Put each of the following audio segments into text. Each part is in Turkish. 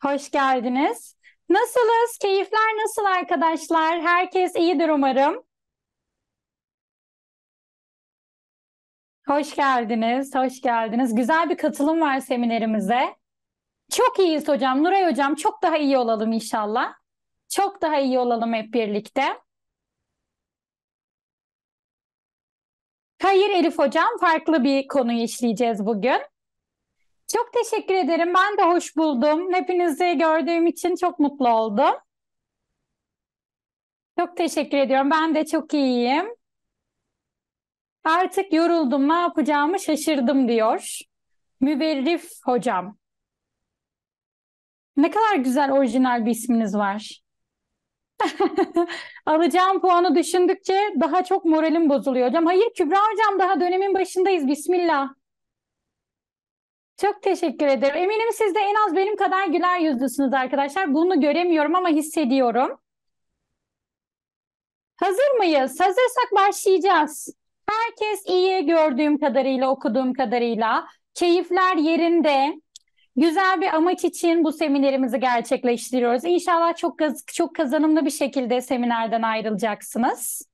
Hoş geldiniz. Nasılız? Keyifler nasıl arkadaşlar? Herkes iyidir umarım. Hoş geldiniz, hoş geldiniz. Güzel bir katılım var seminerimize. Çok iyiyiz hocam. Nuray hocam çok daha iyi olalım inşallah. Çok daha iyi olalım hep birlikte. Hayır Elif hocam, farklı bir konuyu işleyeceğiz bugün. Çok teşekkür ederim. Ben de hoş buldum. Hepinizi gördüğüm için çok mutlu oldum. Çok teşekkür ediyorum. Ben de çok iyiyim. Artık yoruldum, ne yapacağımı şaşırdım diyor. Müberrif hocam. Ne kadar güzel orijinal bir isminiz var. Alacağım puanı düşündükçe daha çok moralim bozuluyor hocam. Hayır Kübra hocam, daha dönemin başındayız. Bismillah. Çok teşekkür ederim. Eminim siz de en az benim kadar güler yüzlüsünüz arkadaşlar. Bunu göremiyorum ama hissediyorum. Hazır mıyız? Hazırsak başlayacağız. Herkes iyi gördüğüm kadarıyla, okuduğum kadarıyla. Keyifler yerinde. Güzel bir amaç için bu seminerimizi gerçekleştiriyoruz. İnşallah çok kazanımlı bir şekilde seminerden ayrılacaksınız.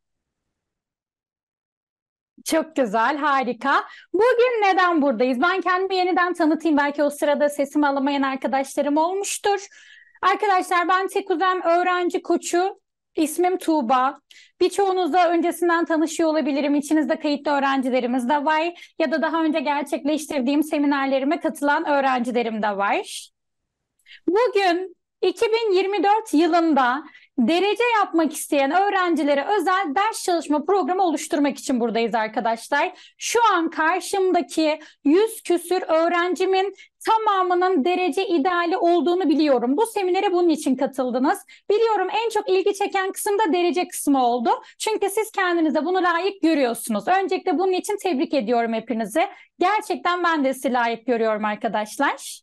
Çok güzel, harika. Bugün neden buradayız? Ben kendimi yeniden tanıtayım. Belki o sırada sesimi alamayan arkadaşlarım olmuştur. Arkadaşlar ben Tekuzem öğrenci koçu. İsmim Tuğba. Birçoğunuzla öncesinden tanışıyor olabilirim. İçinizde kayıtlı öğrencilerimiz de var. Ya da daha önce gerçekleştirdiğim seminerlerime katılan öğrencilerim de var. Bugün 2024 yılında derece yapmak isteyen öğrencilere özel ders çalışma programı oluşturmak için buradayız arkadaşlar. Şu an karşımdaki 100 küsür öğrencimin tamamının derece ideali olduğunu biliyorum. Bu seminere bunun için katıldınız. Biliyorum en çok ilgi çeken kısım da derece kısmı oldu. Çünkü siz kendinize bunu layık görüyorsunuz. Öncelikle bunun için tebrik ediyorum hepinizi. Gerçekten ben de sizi layık görüyorum arkadaşlar.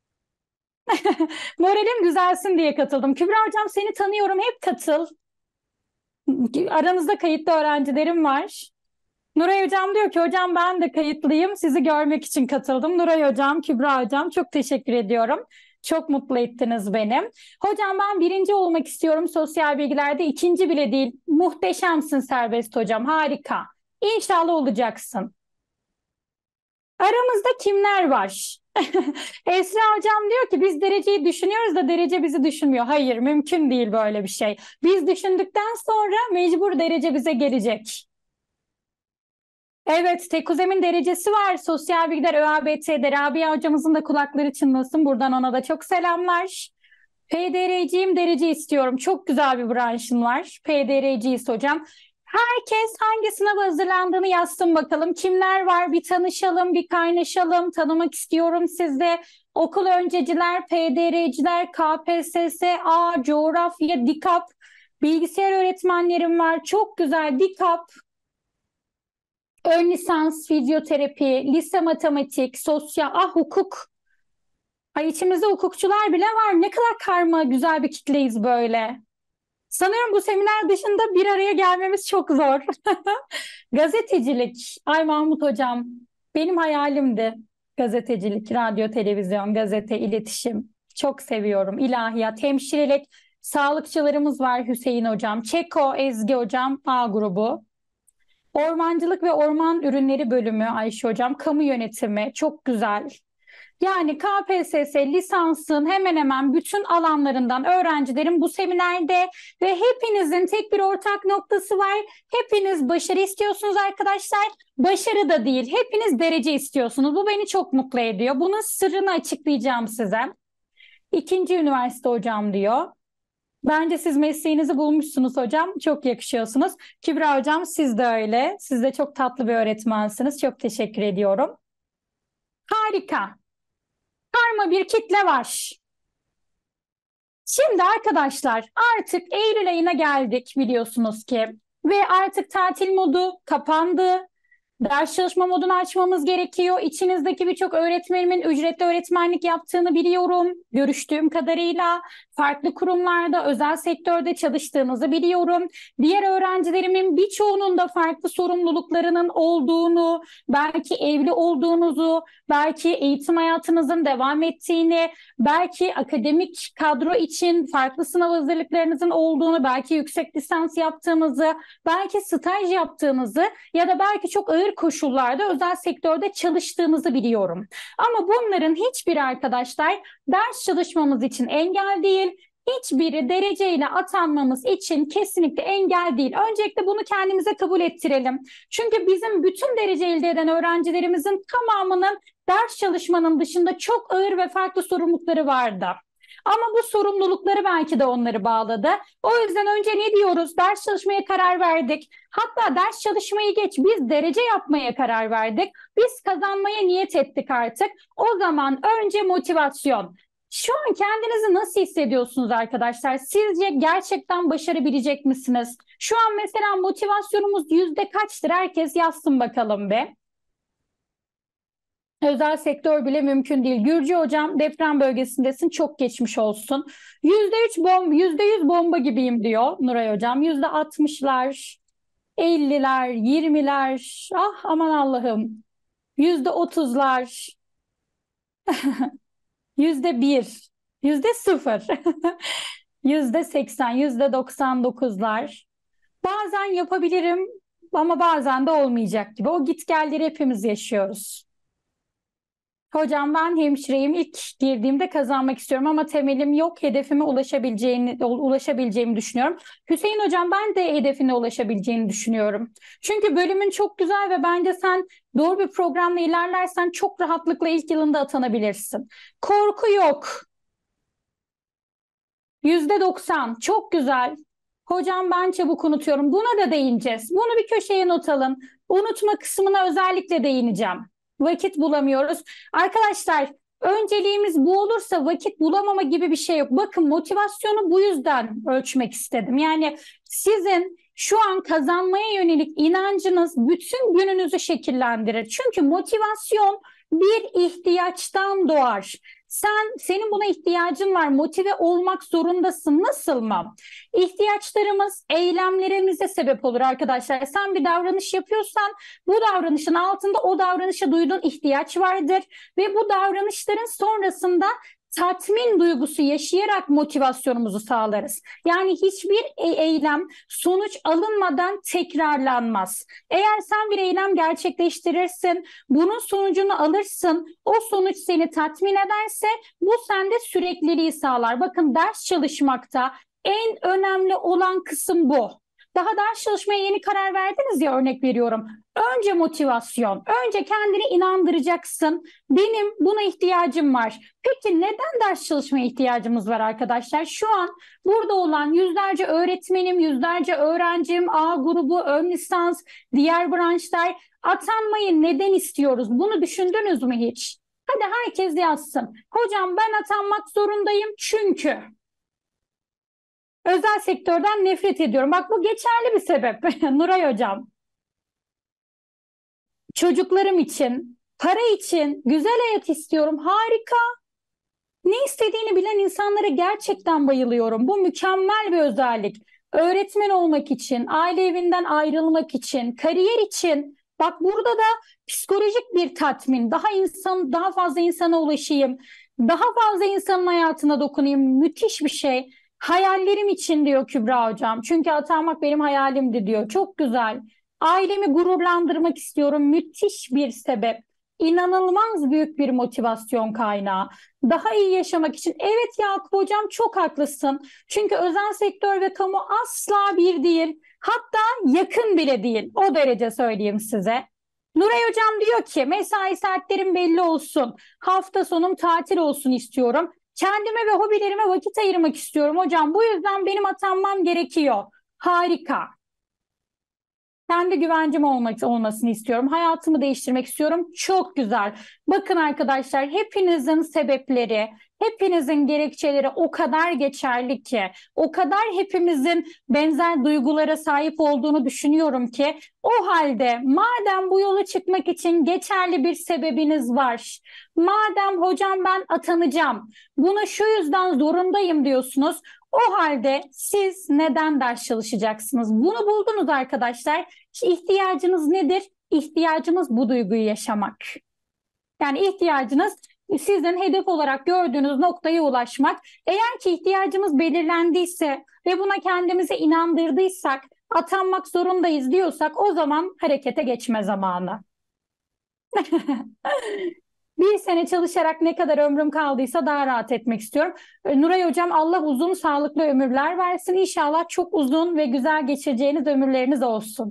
Moralim düzelsin diye katıldım. Kübra hocam seni tanıyorum, hep katıl. Aranızda kayıtlı öğrencilerim var. Nuray hocam diyor ki hocam ben de kayıtlıyım, sizi görmek için katıldım. Nuray hocam, Kübra hocam çok teşekkür ediyorum. Çok mutlu ettiniz beni. Hocam ben birinci olmak istiyorum sosyal bilgilerde, ikinci bile değil. Muhteşemsin Serbest hocam, harika. İnşallah olacaksın. Aramızda kimler var? Esra hocam diyor ki biz dereceyi düşünüyoruz da derece bizi düşünmüyor. Hayır, mümkün değil böyle bir şey. Biz düşündükten sonra mecbur derece bize gelecek. Evet, Tekuzem'in derecesi var. Sosyal bilgiler ÖABT'de. Rabia hocamızın da kulakları çınlasın. Buradan ona da çok selamlar. PDR'ciyim, derece istiyorum. Çok güzel bir branşın var. PDR'ciyiz hocam. Herkes hangi sınava hazırlandığını yazsın bakalım. Kimler var? Bir tanışalım, bir kaynaşalım. Tanımak istiyorum sizde. Okul önceciler, PDR'ciler, KPSS, coğrafya, DİKAP. Bilgisayar öğretmenlerim var. Çok güzel. DİKAP, ön lisans, fizyoterapi, lise matematik, sosyal, hukuk. Ay içimizde hukukçular bile var. Ne kadar karma, güzel bir kitleyiz böyle. Sanıyorum bu seminer dışında bir araya gelmemiz çok zor. Gazetecilik. Ay Mahmut hocam, benim hayalimdi. Gazetecilik, radyo, televizyon, gazete, iletişim. Çok seviyorum. İlahiyat, hemşirelik, sağlıkçılarımız var Hüseyin hocam. Çeko, Ezgi hocam, A grubu. Ormancılık ve orman ürünleri bölümü Ayşe hocam. Kamu yönetimi, çok güzel. Yani KPSS lisansın hemen hemen bütün alanlarından öğrencilerim bu seminerde ve hepinizin tek bir ortak noktası var. Hepiniz başarı istiyorsunuz arkadaşlar. Başarı da değil, hepiniz derece istiyorsunuz. Bu beni çok mutlu ediyor. Bunun sırrını açıklayacağım size. İkinci üniversite hocam diyor. Bence siz mesleğinizi bulmuşsunuz hocam. Çok yakışıyorsunuz. Kübra hocam siz de öyle. Siz de çok tatlı bir öğretmensiniz. Çok teşekkür ediyorum. Harika. Karma bir kitle var. Şimdi arkadaşlar artık Eylül ayına geldik biliyorsunuz ki ve artık tatil modu kapandı. Ders çalışma modunu açmamız gerekiyor. İçinizdeki birçok öğretmenimin ücretli öğretmenlik yaptığını biliyorum. Görüştüğüm kadarıyla farklı kurumlarda, özel sektörde çalıştığınızı biliyorum. Diğer öğrencilerimin birçoğunun da farklı sorumluluklarının olduğunu, belki evli olduğunuzu, belki eğitim hayatınızın devam ettiğini, belki akademik kadro için farklı sınav hazırlıklarınızın olduğunu, belki yüksek lisans yaptığınızı, belki staj yaptığınızı ya da belki çok ağır koşullarda özel sektörde çalıştığınızı biliyorum. Ama bunların hiçbiri arkadaşlar ders çalışmamız için engel değil. Hiçbiri dereceyle atanmamız için kesinlikle engel değil. Öncelikle bunu kendimize kabul ettirelim. Çünkü bizim bütün derece elde eden öğrencilerimizin tamamının ders çalışmanın dışında çok ağır ve farklı sorumlulukları vardı. Ama bu sorumlulukları belki de onları bağladı. O yüzden önce ne diyoruz? Ders çalışmaya karar verdik. Hatta ders çalışmayı geç, biz derece yapmaya karar verdik. Biz kazanmaya niyet ettik artık. O zaman önce motivasyon. Şu an kendinizi nasıl hissediyorsunuz arkadaşlar? Sizce gerçekten başarabilecek misiniz? Şu an mesela motivasyonumuz yüzde kaçtır? Herkes yazsın bakalım be. Özel sektör bile mümkün değil. Gürcü hocam deprem bölgesindesin, çok geçmiş olsun. %3 bomba, %100 bomba gibiyim diyor Nuray hocam. %60'lar, 50'ler, 20'ler, ah aman Allah'ım. %30'lar, %1, %0, %80, %99'lar. Bazen yapabilirim ama bazen de olmayacak gibi. O gitgelleri hepimiz yaşıyoruz. Hocam ben hemşireyim. İlk girdiğimde kazanmak istiyorum ama temelim yok. Hedefime ulaşabileceğimi düşünüyorum. Hüseyin hocam ben de hedefine ulaşabileceğini düşünüyorum. Çünkü bölümün çok güzel ve bence sen doğru bir programla ilerlersen çok rahatlıkla ilk yılında atanabilirsin. Korku yok. %90 çok güzel. Hocam ben çabuk unutuyorum. Buna da değineceğiz. Bunu bir köşeye not alın. Unutma kısmına özellikle değineceğim. Vakit bulamıyoruz. Arkadaşlar önceliğimiz bu olursa vakit bulamama gibi bir şey yok. Bakın motivasyonu bu yüzden ölçmek istedim. Yani sizin şu an kazanmaya yönelik inancınız bütün gününüzü şekillendirir. Çünkü motivasyon bir ihtiyaçtan doğar. Senin buna ihtiyacın var, motive olmak zorundasın. Nasıl mı? İhtiyaçlarımız eylemlerimize sebep olur arkadaşlar. Sen bir davranış yapıyorsan bu davranışın altında o davranışa duyduğun ihtiyaç vardır ve bu davranışların sonrasında tatmin duygusu yaşayarak motivasyonumuzu sağlarız. Yani hiçbir eylem sonuç alınmadan tekrarlanmaz. Eğer sen bir eylem gerçekleştirirsin, bunun sonucunu alırsın, o sonuç seni tatmin ederse bu sende sürekliliği sağlar. Bakın ders çalışmakta en önemli olan kısım bu. Daha ders çalışmaya yeni karar verdiniz ya, örnek veriyorum. Önce motivasyon, önce kendini inandıracaksın. Benim buna ihtiyacım var. Peki neden ders çalışmaya ihtiyacımız var arkadaşlar? Şu an burada olan yüzlerce öğretmenim, yüzlerce öğrencim, A grubu, ön lisans, diğer branşlar atanmayı neden istiyoruz? Bunu düşündünüz mü hiç? Hadi herkes yazsın. Hocam ben atanmak zorundayım çünkü özel sektörden nefret ediyorum. Bak bu geçerli bir sebep Nuray hocam. Çocuklarım için, para için, güzel hayat istiyorum. Harika. Ne istediğini bilen insanlara gerçekten bayılıyorum. Bu mükemmel bir özellik. Öğretmen olmak için, aile evinden ayrılmak için, kariyer için. Bak burada da psikolojik bir tatmin. Daha fazla insana ulaşayım. Daha fazla insanın hayatına dokunayım. Müthiş bir şey. Hayallerim için diyor Kübra hocam. Çünkü atanmak benim hayalimdi diyor. Çok güzel. Ailemi gururlandırmak istiyorum. Müthiş bir sebep. İnanılmaz büyük bir motivasyon kaynağı. Daha iyi yaşamak için. Evet Yakup hocam çok haklısın. Çünkü özel sektör ve kamu asla bir değil. Hatta yakın bile değil. O derece söyleyeyim size. Nuray hocam diyor ki mesai saatlerim belli olsun. Hafta sonum tatil olsun istiyorum. Kendime ve hobilerime vakit ayırmak istiyorum hocam. Bu yüzden benim atanmam gerekiyor. Harika. Kendi güvencim olmasını istiyorum. Hayatımı değiştirmek istiyorum. Çok güzel. Bakın arkadaşlar, hepinizin sebepleri, hepinizin gerekçeleri o kadar geçerli ki, o kadar hepimizin benzer duygulara sahip olduğunu düşünüyorum ki, o halde madem bu yola çıkmak için geçerli bir sebebiniz var, madem hocam ben atanacağım, bunu şu yüzden zorundayım diyorsunuz, o halde siz neden ders çalışacaksınız? Bunu buldunuz arkadaşlar. İhtiyacınız nedir? İhtiyacımız bu duyguyu yaşamak. Yani ihtiyacınız sizin hedef olarak gördüğünüz noktaya ulaşmak. Eğer ki ihtiyacımız belirlendiyse ve buna kendimizi inandırdıysak, atanmak zorundayız diyorsak, o zaman harekete geçme zamanı. Bir sene çalışarak ne kadar ömrüm kaldıysa daha rahat etmek istiyorum. Nuray Hocam, Allah uzun sağlıklı ömürler versin. İnşallah çok uzun ve güzel geçireceğiniz ömürleriniz olsun.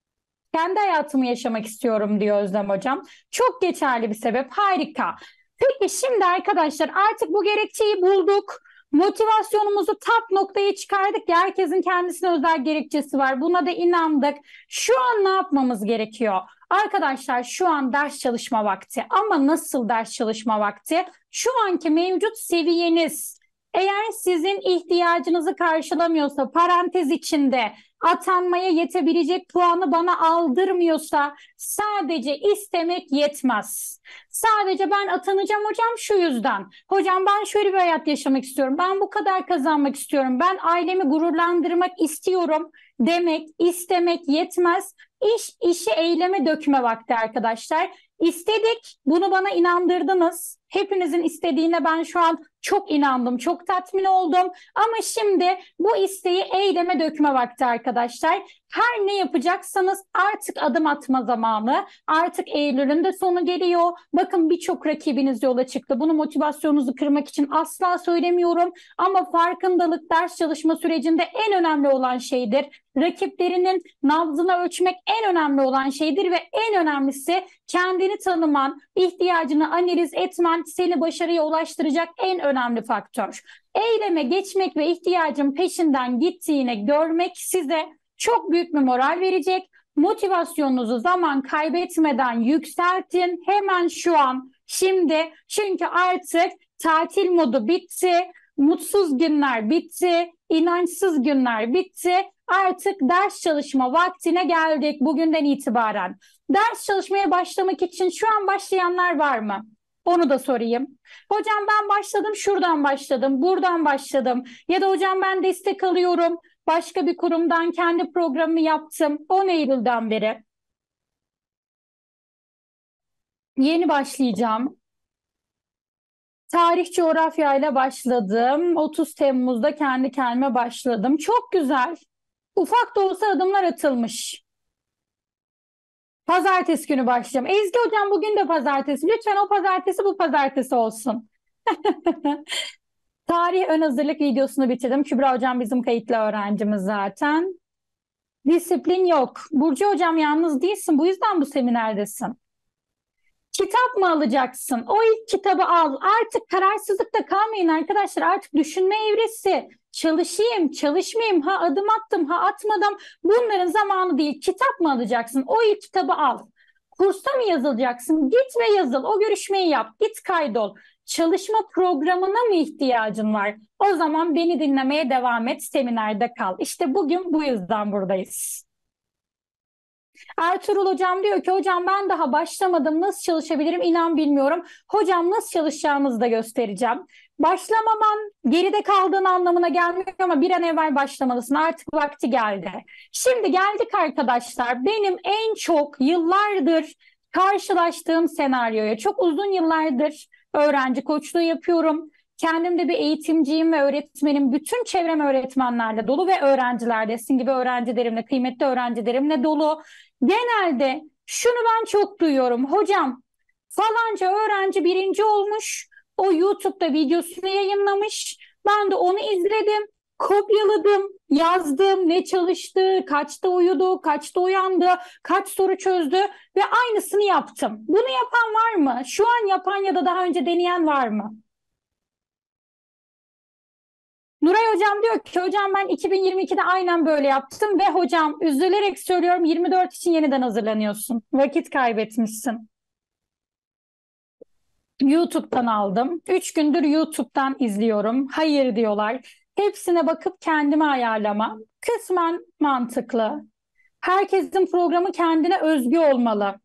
Kendi hayatımı yaşamak istiyorum diyor Özlem Hocam. Çok geçerli bir sebep. Harika. Peki şimdi arkadaşlar, artık bu gerekçeyi bulduk. Motivasyonumuzu tap noktaya çıkardık ya, herkesin kendisine özel gerekçesi var. Buna da inandık. Şu an ne yapmamız gerekiyor? Arkadaşlar, şu an ders çalışma vakti. Ama nasıl ders çalışma vakti? Şu anki mevcut seviyeniz eğer sizin ihtiyacınızı karşılamıyorsa, parantez içinde atanmaya yetebilecek puanı bana aldırmıyorsa, sadece istemek yetmez. Sadece ben atanacağım hocam şu yüzden. Hocam ben şöyle bir hayat yaşamak istiyorum. Ben bu kadar kazanmak istiyorum. Ben ailemi gururlandırmak istiyorum demek, istemek yetmez. İşi eyleme dökme vakti arkadaşlar. İstedik, bunu bana inandırdınız. Hepinizin istediğine ben şu an çok inandım, çok tatmin oldum. Ama şimdi bu isteği eyleme dökme vakti arkadaşlar. Her ne yapacaksanız artık adım atma zamanı. Artık Eylül'ün de sonu geliyor. Bakın, birçok rakibiniz yola çıktı. Bunu motivasyonunuzu kırmak için asla söylemiyorum. Ama farkındalık ders çalışma sürecinde en önemli olan şeydir. Rakiplerinin nabzını ölçmek en önemli olan şeydir ve en önemlisi kendini tanıman, ihtiyacını analiz etmen seni başarıya ulaştıracak en önemli faktör. Eyleme geçmek ve ihtiyacın peşinden gittiğini görmek size çok büyük bir moral verecek. Motivasyonunuzu zaman kaybetmeden yükseltin. Hemen şu an, şimdi. Çünkü artık tatil modu bitti. Mutsuz günler bitti. İnançsız günler bitti. Artık ders çalışma vaktine geldik bugünden itibaren. Ders çalışmaya başlamak için şu an başlayanlar var mı? Onu da sorayım. Hocam ben başladım, şuradan başladım, buradan başladım. Ya da hocam ben destek alıyorum. Başka bir kurumdan kendi programımı yaptım. 10 Eylül'den beri. Yeni başlayacağım. Tarih coğrafyayla başladım. 30 Temmuz'da kendi kendime başladım. Çok güzel. Ufak da olsa adımlar atılmış. Pazartesi günü başlayacağım. Ezgi hocam bugün de pazartesi. Lütfen o pazartesi bu pazartesi olsun. Tarih ön hazırlık videosunu bitirdim. Kübra hocam bizim kayıtlı öğrencimiz zaten. Disiplin yok. Burcu hocam yalnız değilsin. Bu yüzden bu seminerdesin. Kitap mı alacaksın? O ilk kitabı al. Artık kararsızlıkta kalmayın arkadaşlar. Artık düşünme evresi. Çalışayım, çalışmayayım, ha adım attım, ha atmadım. Bunların zamanı değil. Kitap mı alacaksın? O ilk kitabı al. Kursa mı yazılacaksın? Git ve yazıl. O görüşmeyi yap. Git kaydol. Çalışma programına mı ihtiyacın var? O zaman beni dinlemeye devam et. Seminerde kal. İşte bugün bu yüzden buradayız. Ertuğrul hocam diyor ki hocam ben daha başlamadım, nasıl çalışabilirim inan bilmiyorum. Hocam nasıl çalışacağımızı da göstereceğim. Başlamaman geride kaldığın anlamına gelmiyor ama bir an evvel başlamalısın, artık vakti geldi. Şimdi geldik arkadaşlar benim en çok yıllardır karşılaştığım senaryoya. Çok uzun yıllardır öğrenci koçluğu yapıyorum. Kendim de bir eğitimciyim ve öğretmenim. Bütün çevrem öğretmenlerle dolu ve öğrencilerle, sizin gibi öğrencilerimle, kıymetli öğrencilerimle dolu. Genelde şunu ben çok duyuyorum. Hocam falanca öğrenci birinci olmuş. O YouTube'da videosunu yayınlamış. Ben de onu izledim. Kopyaladım, yazdım, ne çalıştı, kaçta uyudu, kaçta uyandı, kaç soru çözdü ve aynısını yaptım. Bunu yapan var mı? Şu an yapan ya da daha önce deneyen var mı? Nuray hocam diyor ki hocam ben 2022'de aynen böyle yaptım ve hocam üzülerek söylüyorum 24 için yeniden hazırlanıyorsun. Vakit kaybetmişsin. YouTube'dan aldım. 3 gündür YouTube'dan izliyorum. Hayır diyorlar. Hepsine bakıp kendime ayarlama. Kısmen mantıklı. Herkesin programı kendine özgü olmalı.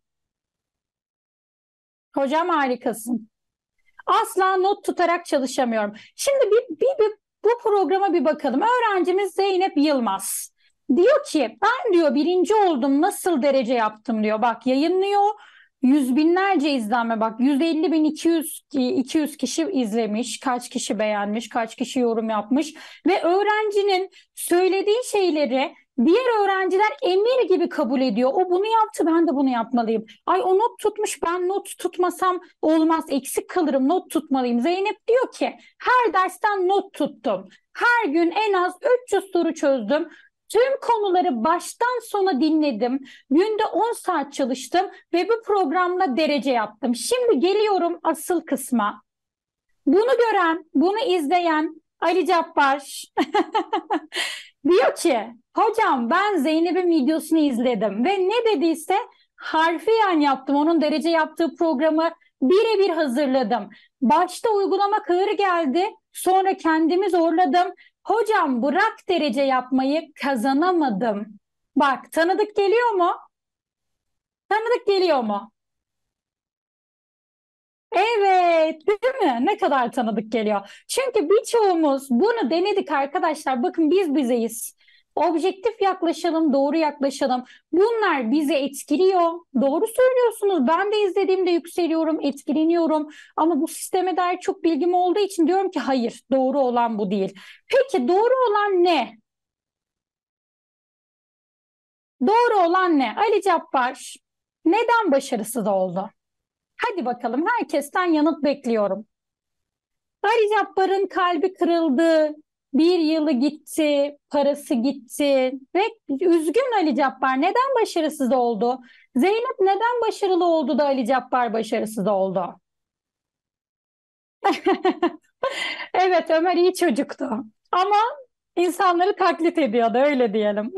Hocam harikasın. Asla not tutarak çalışamıyorum. Şimdi bu programa bir bakalım. Öğrencimiz Zeynep Yılmaz. Diyor ki ben diyor birinci oldum nasıl derece yaptım diyor. Bak yayınlıyor. Yüz binlerce izlenme bak 150 bin 200 kişi izlemiş, kaç kişi beğenmiş, kaç kişi yorum yapmış ve öğrencinin söylediği şeyleri diğer öğrenciler emir gibi kabul ediyor. O bunu yaptı, ben de bunu yapmalıyım. Ay o not tutmuş, ben not tutmasam olmaz, eksik kalırım, not tutmalıyım. Zeynep diyor ki her dersten not tuttum. Her gün en az 300 soru çözdüm. Tüm konuları baştan sona dinledim. Günde 10 saat çalıştım ve bu programla derece yaptım. Şimdi geliyorum asıl kısma. Bunu gören, bunu izleyen Ali Cabbar diyor ki hocam ben Zeynep'in videosunu izledim ve ne dediyse harfiyen yaptım. Onun derece yaptığı programı birebir hazırladım. Başta uygulamak ağır geldi. Sonra kendimi zorladım. Hocam bırak derece yapmayı kazanamadım. Bak tanıdık geliyor mu? Tanıdık geliyor mu? Evet, değil mi? Ne kadar tanıdık geliyor. Çünkü birçoğumuz bunu denedik arkadaşlar. Bakın biz bizeyiz. Objektif yaklaşalım, doğru yaklaşalım. Bunlar bizi etkiliyor. Doğru söylüyorsunuz. Ben de izlediğimde yükseliyorum, etkileniyorum. Ama bu sisteme dair çok bilgim olduğu için diyorum ki hayır, doğru olan bu değil. Peki doğru olan ne? Doğru olan ne? Ali Cabbar neden başarısız oldu? Hadi bakalım herkesten yanıt bekliyorum. Ali Cabbar'ın kalbi kırıldı, bir yılı gitti, parası gitti ve üzgün Ali Cabbar neden başarısız oldu? Zeynep neden başarılı oldu da Ali Cabbar başarısız oldu? Evet Ömer iyi çocuktu ama insanları taklit ediyordu öyle diyelim.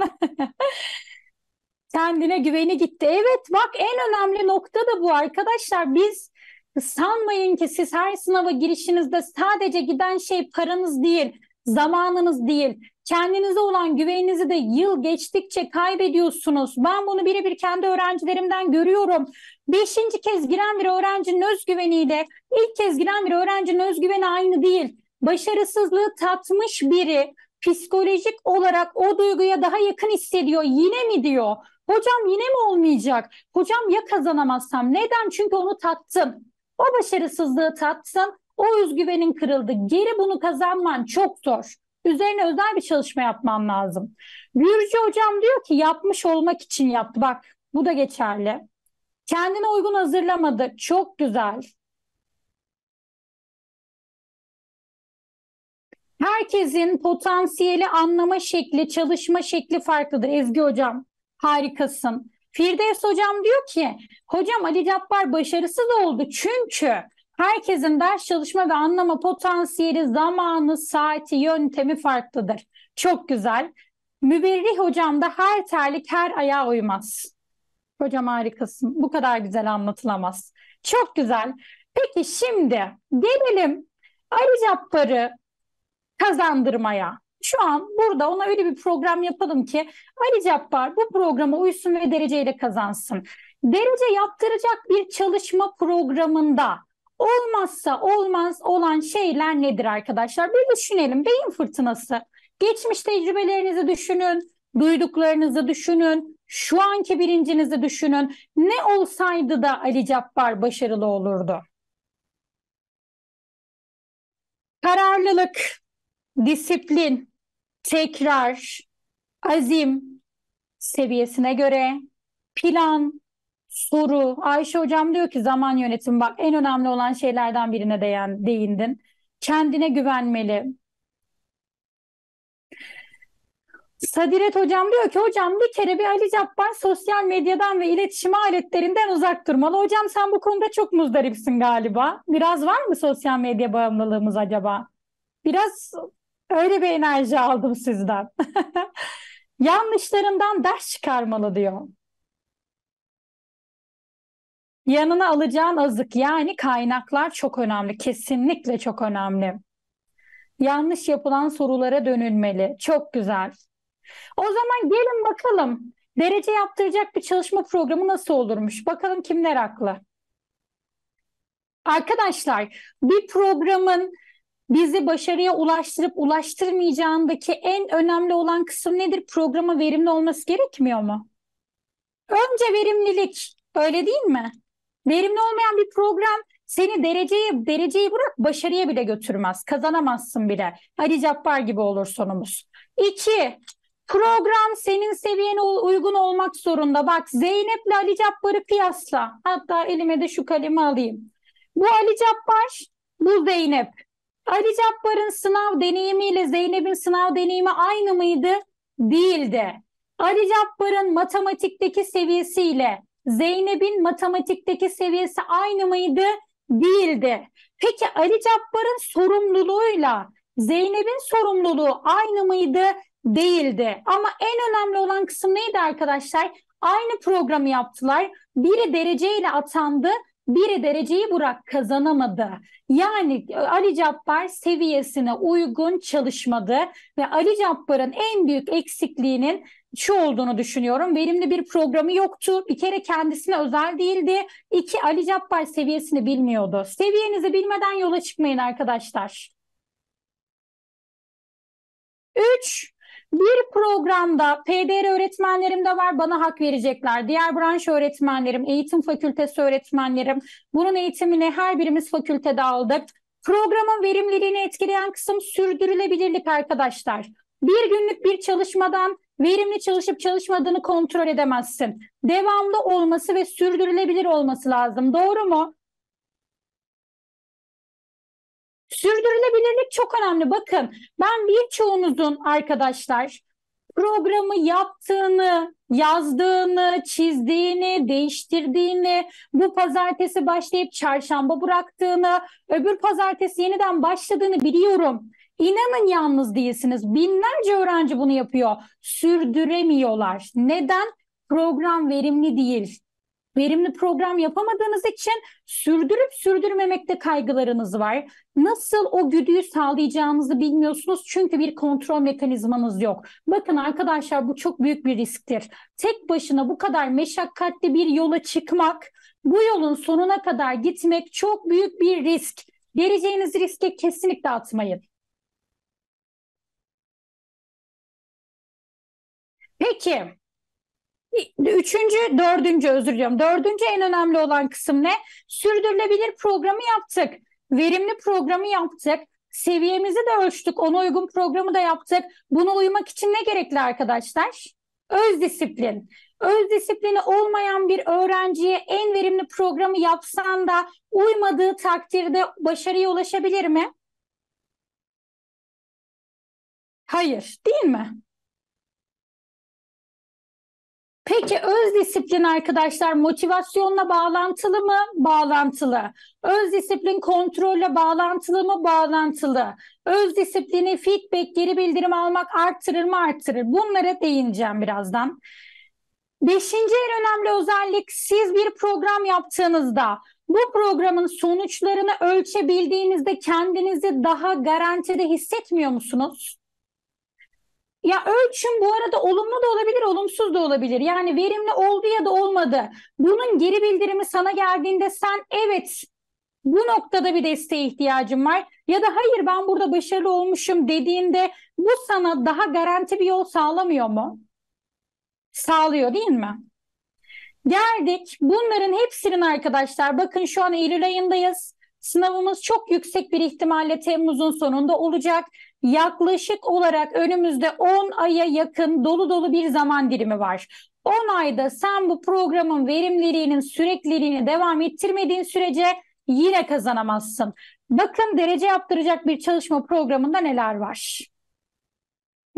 Kendine güveni gitti. Evet bak en önemli nokta da bu arkadaşlar. Biz sanmayın ki siz her sınava girişinizde sadece giden şey paranız değil, zamanınız değil. Kendinize olan güveninizi de yıl geçtikçe kaybediyorsunuz. Ben bunu birebir kendi öğrencilerimden görüyorum. Beşinci kez giren bir öğrencinin özgüveniyle ilk kez giren bir öğrencinin özgüveni aynı değil. Başarısızlığı tatmış biri psikolojik olarak o duyguya daha yakın hissediyor. Yine mi diyor? Hocam yine mi olmayacak? Hocam ya kazanamazsam? Neden? Çünkü onu tattın. O başarısızlığı tattın. O özgüvenin kırıldı. Geri bunu kazanman çok zor. Üzerine özel bir çalışma yapman lazım. Gürcü hocam diyor ki yapmış olmak için yaptı. Bak bu da geçerli. Kendine uygun hazırlamadı. Çok güzel. Herkesin potansiyeli anlama şekli, çalışma şekli farklıdır. Ezgi hocam, harikasın. Firdevs hocam diyor ki, hocam Ali Cabbar başarısız oldu çünkü herkesin ders çalışma ve anlama potansiyeli, zamanı, saati, yöntemi farklıdır. Çok güzel. Müberrih hocam da her terlik her ayağa uymaz. Hocam harikasın. Bu kadar güzel anlatılamaz. Çok güzel. Peki şimdi gelelim Ali Cabbar'ı kazandırmaya. Şu an burada ona öyle bir program yapalım ki Ali Cabbar bu programa uysun ve dereceyle kazansın. Derece yaptıracak bir çalışma programında olmazsa olmaz olan şeyler nedir arkadaşlar? Bir düşünelim. Beyin fırtınası. Geçmiş tecrübelerinizi düşünün, duyduklarınızı düşünün, şu anki bilincinizi düşünün. Ne olsaydı da Ali Cabbar başarılı olurdu? Kararlılık, disiplin, tekrar, azim seviyesine göre, plan, soru. Ayşe hocam diyor ki zaman yönetimi bak en önemli olan şeylerden birine değindin. Kendine güvenmeli. Sadiret hocam diyor ki hocam bir kere bir Ali Cabbar sosyal medyadan ve iletişim aletlerinden uzak durmalı. Hocam sen bu konuda çok muzdaripsin galiba. Biraz var mı sosyal medya bağımlılığımız acaba? Biraz Öyle bir enerji aldım sizden. Yanlışlarından ders çıkarmalı diyor. Yanına alacağın azık yani kaynaklar çok önemli. Kesinlikle çok önemli. Yanlış yapılan sorulara dönülmeli. Çok güzel. O zaman gelin bakalım. Derece yaptıracak bir çalışma programı nasıl olurmuş? Bakalım kimler haklı? Arkadaşlar, bir programın bizi başarıya ulaştırıp ulaştırmayacağındaki en önemli olan kısım nedir? Programın verimli olması gerekmiyor mu? Önce verimlilik, öyle değil mi? Verimli olmayan bir program seni dereceyi bırak başarıya bile götürmez. Kazanamazsın bile. Ali Cabbar gibi olur sonumuz. İki, program senin seviyene uygun olmak zorunda. Bak Zeynep'le Ali Cabbar'ı kıyasla. Hatta elime de şu kalemi alayım. Bu Ali Cabbar, bu Zeynep. Ali Cabbar'ın sınav deneyimiyle Zeynep'in sınav deneyimi aynı mıydı? Değildi. Ali Cabbar'ın matematikteki seviyesiyle Zeynep'in matematikteki seviyesi aynı mıydı? Değildi. Peki Ali Cabbar'ın sorumluluğuyla Zeynep'in sorumluluğu aynı mıydı? Değildi. Ama en önemli olan kısım neydi arkadaşlar? Aynı programı yaptılar. Biri dereceyle atandı, biri dereceyi bırak kazanamadı. Yani Ali Cabbar seviyesine uygun çalışmadı ve Ali Cabbar'ın en büyük eksikliğinin şu olduğunu düşünüyorum. Verimli bir programı yoktu. Bir kere kendisine özel değildi. İki, Ali Cabbar seviyesini bilmiyordu. Seviyenizi bilmeden yola çıkmayın arkadaşlar. Üç, bir programda PDR öğretmenlerim de var, bana hak verecekler. Diğer branş öğretmenlerim, eğitim fakültesi öğretmenlerim, bunun eğitimini her birimiz fakültede aldık. Programın verimliliğini etkileyen kısım sürdürülebilirlik arkadaşlar. Bir günlük bir çalışmadan verimli çalışıp çalışmadığını kontrol edemezsin. Devamlı olması ve sürdürülebilir olması lazım. Doğru mu? Sürdürülebilirlik çok önemli. Bakın ben birçoğunuzun arkadaşlar programı yaptığını, yazdığını, çizdiğini, değiştirdiğini, bu pazartesi başlayıp çarşamba bıraktığını, öbür pazartesi yeniden başladığını biliyorum. İnanın yalnız değilsiniz. Binlerce öğrenci bunu yapıyor. Sürdüremiyorlar. Neden? Program verimli değil. Verimli program yapamadığınız için sürdürüp sürdürmemekte kaygılarınız var. Nasıl o güdüyü sağlayacağınızı bilmiyorsunuz çünkü bir kontrol mekanizmanız yok. Bakın arkadaşlar bu çok büyük bir risktir. Tek başına bu kadar meşakkatli bir yola çıkmak, bu yolun sonuna kadar gitmek çok büyük bir risk. Geleceğiniz riske kesinlikle atmayın. Peki, özür diliyorum. Dördüncü en önemli olan kısım ne? Sürdürülebilir programı yaptık. Verimli programı yaptık. Seviyemizi de ölçtük. Ona uygun programı da yaptık. Buna uymak için ne gerekli arkadaşlar? Öz disiplin. Öz disiplini olmayan bir öğrenciye en verimli programı yapsan da uymadığı takdirde başarıya ulaşabilir mi? Hayır, değil mi? Peki öz disiplin arkadaşlar motivasyonla bağlantılı mı? Bağlantılı. Öz disiplin kontrolle bağlantılı mı? Bağlantılı. Öz disiplini feedback, geri bildirim almak arttırır mı? Arttırır. Bunlara değineceğim birazdan. Beşinci en önemli özellik siz bir program yaptığınızda bu programın sonuçlarını ölçebildiğinizde kendinizi daha garantide hissetmiyor musunuz? Ya ölçüm bu arada olumlu da olabilir, olumsuz da olabilir. Yani verimli oldu ya da olmadı. Bunun geri bildirimi sana geldiğinde sen evet bu noktada bir desteğe ihtiyacım var ya da hayır ben burada başarılı olmuşum dediğinde bu sana daha garanti bir yol sağlamıyor mu? Sağlıyor değil mi? Geldik. Bunların hepsinin arkadaşlar bakın şu an Eylül ayındayız. Sınavımız çok yüksek bir ihtimalle Temmuz'un sonunda olacak. Yaklaşık olarak önümüzde 10 aya yakın dolu dolu bir zaman dilimi var. 10 ayda sen bu programın verimliliğinin sürekliliğini devam ettirmediğin sürece yine kazanamazsın. Bakın derece yaptıracak bir çalışma programında neler var.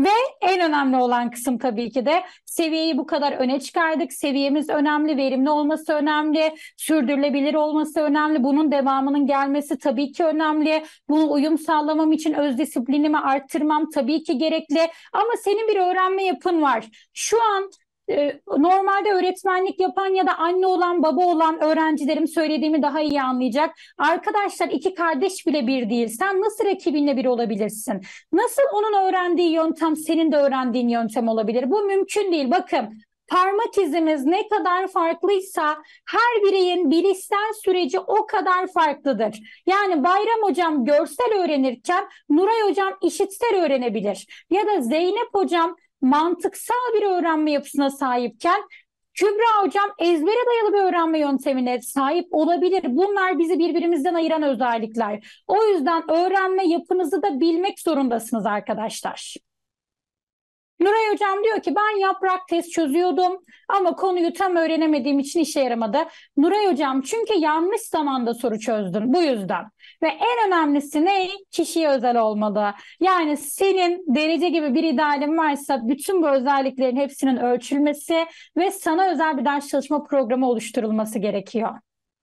Ve en önemli olan kısım tabii ki de seviyeyi bu kadar öne çıkardık. Seviyemiz önemli, verimli olması önemli, sürdürülebilir olması önemli. Bunun devamının gelmesi tabii ki önemli. Bunu uyum sağlamam için öz disiplinimi arttırmam tabii ki gerekli. Ama senin bir öğrenme yapın var. Şu an normalde öğretmenlik yapan ya da anne olan baba olan öğrencilerim söylediğimi daha iyi anlayacak. Arkadaşlar iki kardeş bile bir değil. Sen nasıl rakibinle bir olabilirsin? Nasıl onun öğrendiği yöntem senin de öğrendiğin yöntem olabilir? Bu mümkün değil. Bakın parmak izimiz ne kadar farklıysa her bireyin bilişsel süreci o kadar farklıdır. Yani Bayram hocam görsel öğrenirken Nuray hocam işitsel öğrenebilir. Ya da Zeynep hocam mantıksal bir öğrenme yapısına sahipken Kübra hocam ezbere dayalı bir öğrenme yöntemine sahip olabilir. Bunlar bizi birbirimizden ayıran özellikler. O yüzden öğrenme yapınızı da bilmek zorundasınız arkadaşlar. Nuray hocam diyor ki ben yaprak test çözüyordum ama konuyu tam öğrenemediğim için işe yaramadı. Nuray hocam çünkü yanlış zamanda soru çözdün bu yüzden. Ve en önemlisi ne? Kişiye özel olmalı. Yani senin derece gibi bir idealin varsa bütün bu özelliklerin hepsinin ölçülmesi ve sana özel bir ders çalışma programı oluşturulması gerekiyor.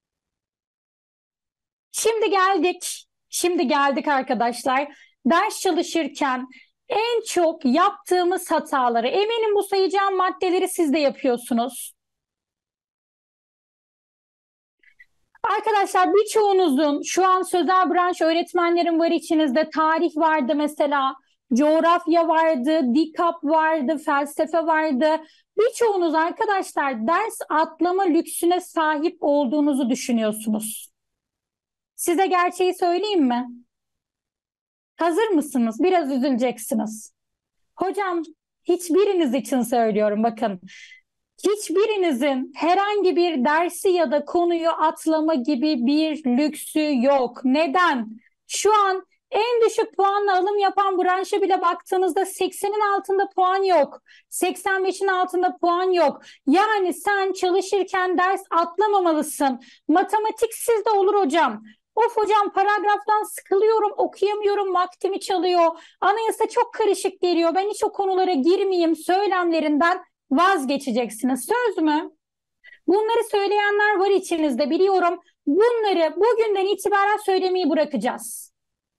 Şimdi geldik. Şimdi geldik arkadaşlar. Ders çalışırken en çok yaptığımız hataları, eminim bu sayacağım maddeleri siz de yapıyorsunuz. Arkadaşlar birçoğunuzun şu an sözel branş öğretmenlerim var içinizde. Tarih vardı mesela, coğrafya vardı, dikap vardı, felsefe vardı. Birçoğunuz arkadaşlar ders atlama lüksüne sahip olduğunuzu düşünüyorsunuz. Size gerçeği söyleyeyim mi? Hazır mısınız? Biraz üzüleceksiniz. Hocam hiçbiriniz için söylüyorum bakın. Hiçbirinizin herhangi bir dersi ya da konuyu atlama gibi bir lüksü yok. Neden? Şu an en düşük puanla alım yapan branşa bile baktığınızda 80'in altında puan yok. 85'in altında puan yok. Yani sen çalışırken ders atlamamalısın. Matematiksiz de olur hocam. Of hocam paragraftan sıkılıyorum, okuyamıyorum, vaktimi çalıyor. Anayasa çok karışık geliyor. Ben hiç o konulara girmeyeyim söylemlerinden vazgeçeceksiniz. Söz mü? Bunları söyleyenler var içinizde biliyorum. Bunları bugünden itibaren söylemeyi bırakacağız.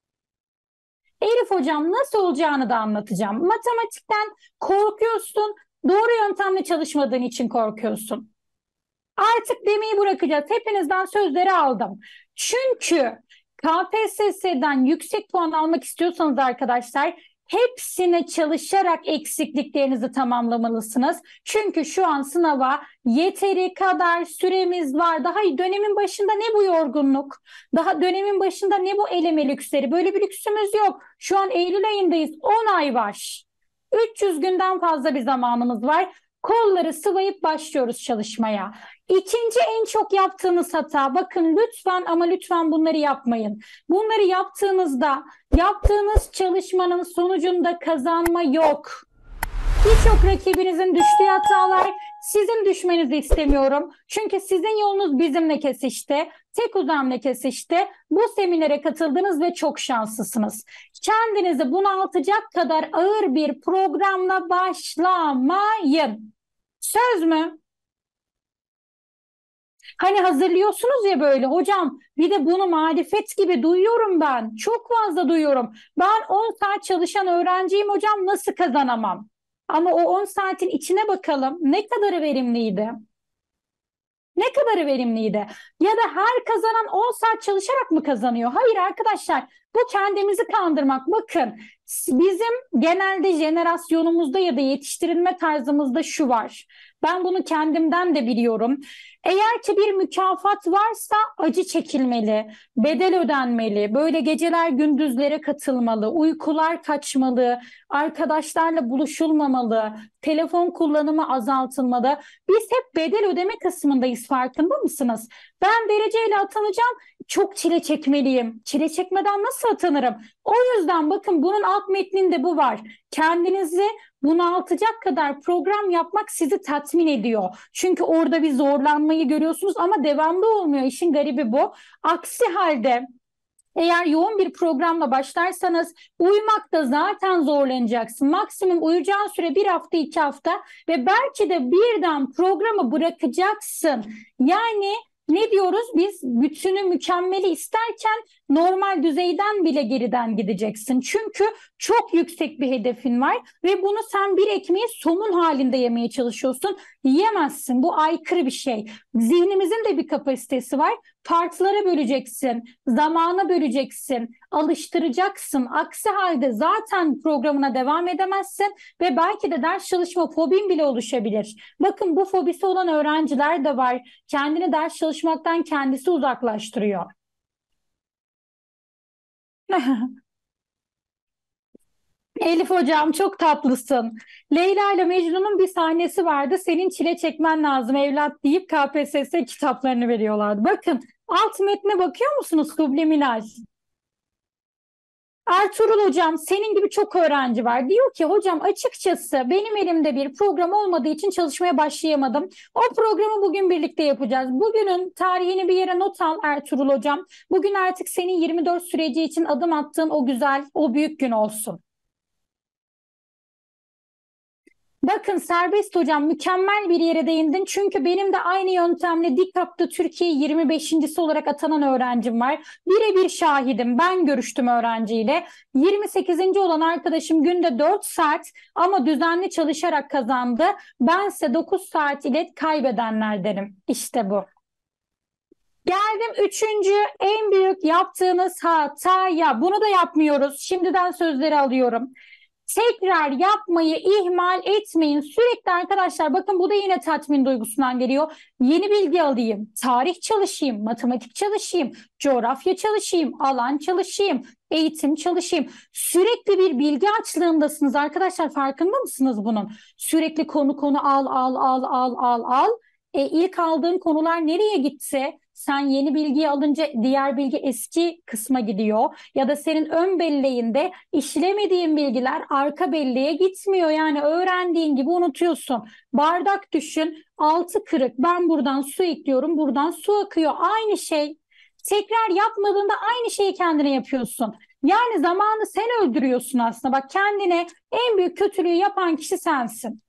Elif hocam nasıl olacağını da anlatacağım. Matematikten korkuyorsun, doğru yöntemle çalışmadığın için korkuyorsun. Artık demeyi bırakacağız. Hepinizden sözleri aldım. Çünkü KPSS'den yüksek puan almak istiyorsanız arkadaşlar hepsine çalışarak eksikliklerinizi tamamlamalısınız. Çünkü şu an sınava yeteri kadar süremiz var. Daha dönemin başında ne bu yorgunluk? Daha dönemin başında ne bu eleme lüksleri? Böyle bir lüksümüz yok. Şu an Eylül ayındayız. 10 ay var. 300 günden fazla bir zamanımız var. Kolları sıvayıp başlıyoruz çalışmaya. İkinci en çok yaptığınız hata, bakın lütfen ama lütfen bunları yapmayın. Bunları yaptığınızda yaptığınız çalışmanın sonucunda kazanma yok. Birçok rakibinizin düştüğü hatalar sizin düşmenizi istemiyorum. Çünkü sizin yolunuz bizimle kesişti. Tek uzamla kesişti. Bu seminere katıldınız ve çok şanslısınız. Kendinizi bunaltacak kadar ağır bir programla başlamayın. Söz mü? Hani hazırlıyorsunuz ya böyle hocam bir de bunu marifet gibi duyuyorum ben. Çok fazla duyuyorum. Ben 10 saat çalışan öğrenciyim hocam nasıl kazanamam? Ama o 10 saatin içine bakalım ne kadarı verimliydi? Ne kadarı verimliydi? Ya da her kazanan 10 saat çalışarak mı kazanıyor? Hayır arkadaşlar bu kendimizi kandırmak. Bakın bizim genelde jenerasyonumuzda ya da yetiştirilme tarzımızda şu var. Ben bunu kendimden de biliyorum. Eğer ki bir mükafat varsa acı çekilmeli, bedel ödenmeli, böyle geceler gündüzlere katılmalı, uykular kaçmalı, arkadaşlarla buluşulmamalı, telefon kullanımı azaltılmalı. Biz hep bedel ödeme kısmındayız farkında mısınız? Ben dereceyle atanacağım, çok çile çekmeliyim. Çile çekmeden nasıl atanırım? O yüzden bakın bunun alt metninde bu var. Kendinizi bunaltacak kadar program yapmak sizi tatmin ediyor. Çünkü orada bir zorlanmayı görüyorsunuz ama devamlı olmuyor. İşin garibi bu. Aksi halde Eğer yoğun bir programla başlarsanız uyumakta zaten zorlanacaksın. Maksimum uyuyacağın süre 1 hafta, 2 hafta ve belki de birden programı bırakacaksın. Yani ne diyoruz? Biz bütünü, mükemmeli isterken normal düzeyden bile geriden gideceksin. Çünkü çok yüksek bir hedefin var ve bunu sen bir ekmeği somun halinde yemeye çalışıyorsun. Yiyemezsin. Bu aykırı bir şey. Zihnimizin de bir kapasitesi var. Partlara böleceksin, zamana böleceksin, alıştıracaksın. Aksi halde zaten programına devam edemezsin ve belki de ders çalışma fobin bile oluşabilir. Bakın, bu fobisi olan öğrenciler de var. Kendini ders çalışmaktan kendisi uzaklaştırıyor. Elif hocam, çok tatlısın. Leyla ile Mecnun'un bir sahnesi vardı. Senin çile çekmen lazım evlat deyip KPSS kitaplarını veriyorlardı. Bakın, alt metne bakıyor musunuz? Subliminal. Ertuğrul hocam, senin gibi çok öğrenci var. Diyor ki hocam, açıkçası benim elimde bir program olmadığı için çalışmaya başlayamadım. O programı bugün birlikte yapacağız. Bugünün tarihini bir yere not al Ertuğrul hocam. Bugün artık senin 24 süreci için adım attığın o güzel, o büyük gün olsun. Bakın Serbest hocam, mükemmel bir yere değindin. Çünkü benim de aynı yöntemle DİKAP'ta Türkiye 25.'si olarak atanan öğrencim var. Birebir şahidim. Ben görüştüm öğrenciyle. 28. olan arkadaşım günde 4 saat ama düzenli çalışarak kazandı. Bense 9 saat ile kaybedenlerdenim. İşte bu. Geldim üçüncü en büyük yaptığınız hataya. Bunu da yapmıyoruz. Şimdiden sözleri alıyorum. Tekrar yapmayı ihmal etmeyin. Sürekli arkadaşlar, bakın, bu da yine tatmin duygusundan geliyor. Yeni bilgi alayım, tarih çalışayım, matematik çalışayım, coğrafya çalışayım, alan çalışayım, eğitim çalışayım. Sürekli bir bilgi açlığındasınız arkadaşlar, farkında mısınız bunun? Sürekli konu al. İlk aldığın konular nereye gitti? Sen yeni bilgiyi alınca diğer bilgi eski kısma gidiyor. Ya da senin ön belleğinde işlemediğin bilgiler arka belleğe gitmiyor. Yani öğrendiğin gibi unutuyorsun. Bardak düşün, altı kırık. Ben buradan su ekliyorum, buradan su akıyor. Aynı şey. Tekrar yapmadığında aynı şeyi kendine yapıyorsun. Yani zamanı sen öldürüyorsun aslında. Bak, kendine en büyük kötülüğü yapan kişi sensin.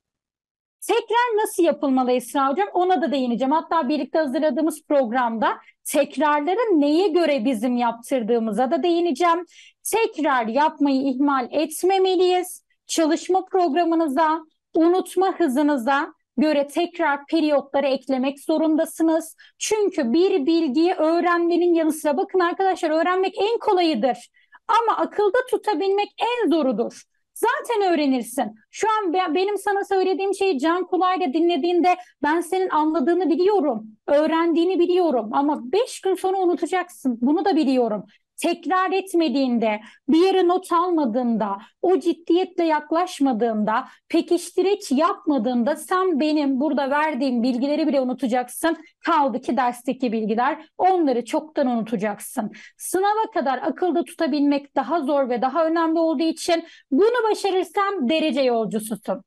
Tekrar nasıl yapılmalı Esra Hocam? Ona da değineceğim. Hatta birlikte hazırladığımız programda tekrarları neye göre bizim yaptırdığımıza da değineceğim. Tekrar yapmayı ihmal etmemeliyiz. Çalışma programınıza, unutma hızınıza göre tekrar periyotları eklemek zorundasınız. Çünkü bir bilgiyi öğrenmenin yanı sıra, bakın arkadaşlar, öğrenmek en kolayıdır. Ama akılda tutabilmek en zorudur. Zaten öğrenirsin. Şu an benim sana söylediğim şeyi can kulağıyla dinlediğinde ben senin anladığını biliyorum, öğrendiğini biliyorum ama 5 gün sonra unutacaksın. Bunu da biliyorum. Tekrar etmediğinde, bir yere not almadığında, o ciddiyetle yaklaşmadığında, pekiştireç yapmadığında sen benim burada verdiğim bilgileri bile unutacaksın. Kaldı ki dersteki bilgiler, onları çoktan unutacaksın. Sınava kadar akılda tutabilmek daha zor ve daha önemli olduğu için bunu başarırsam derece yolcususun.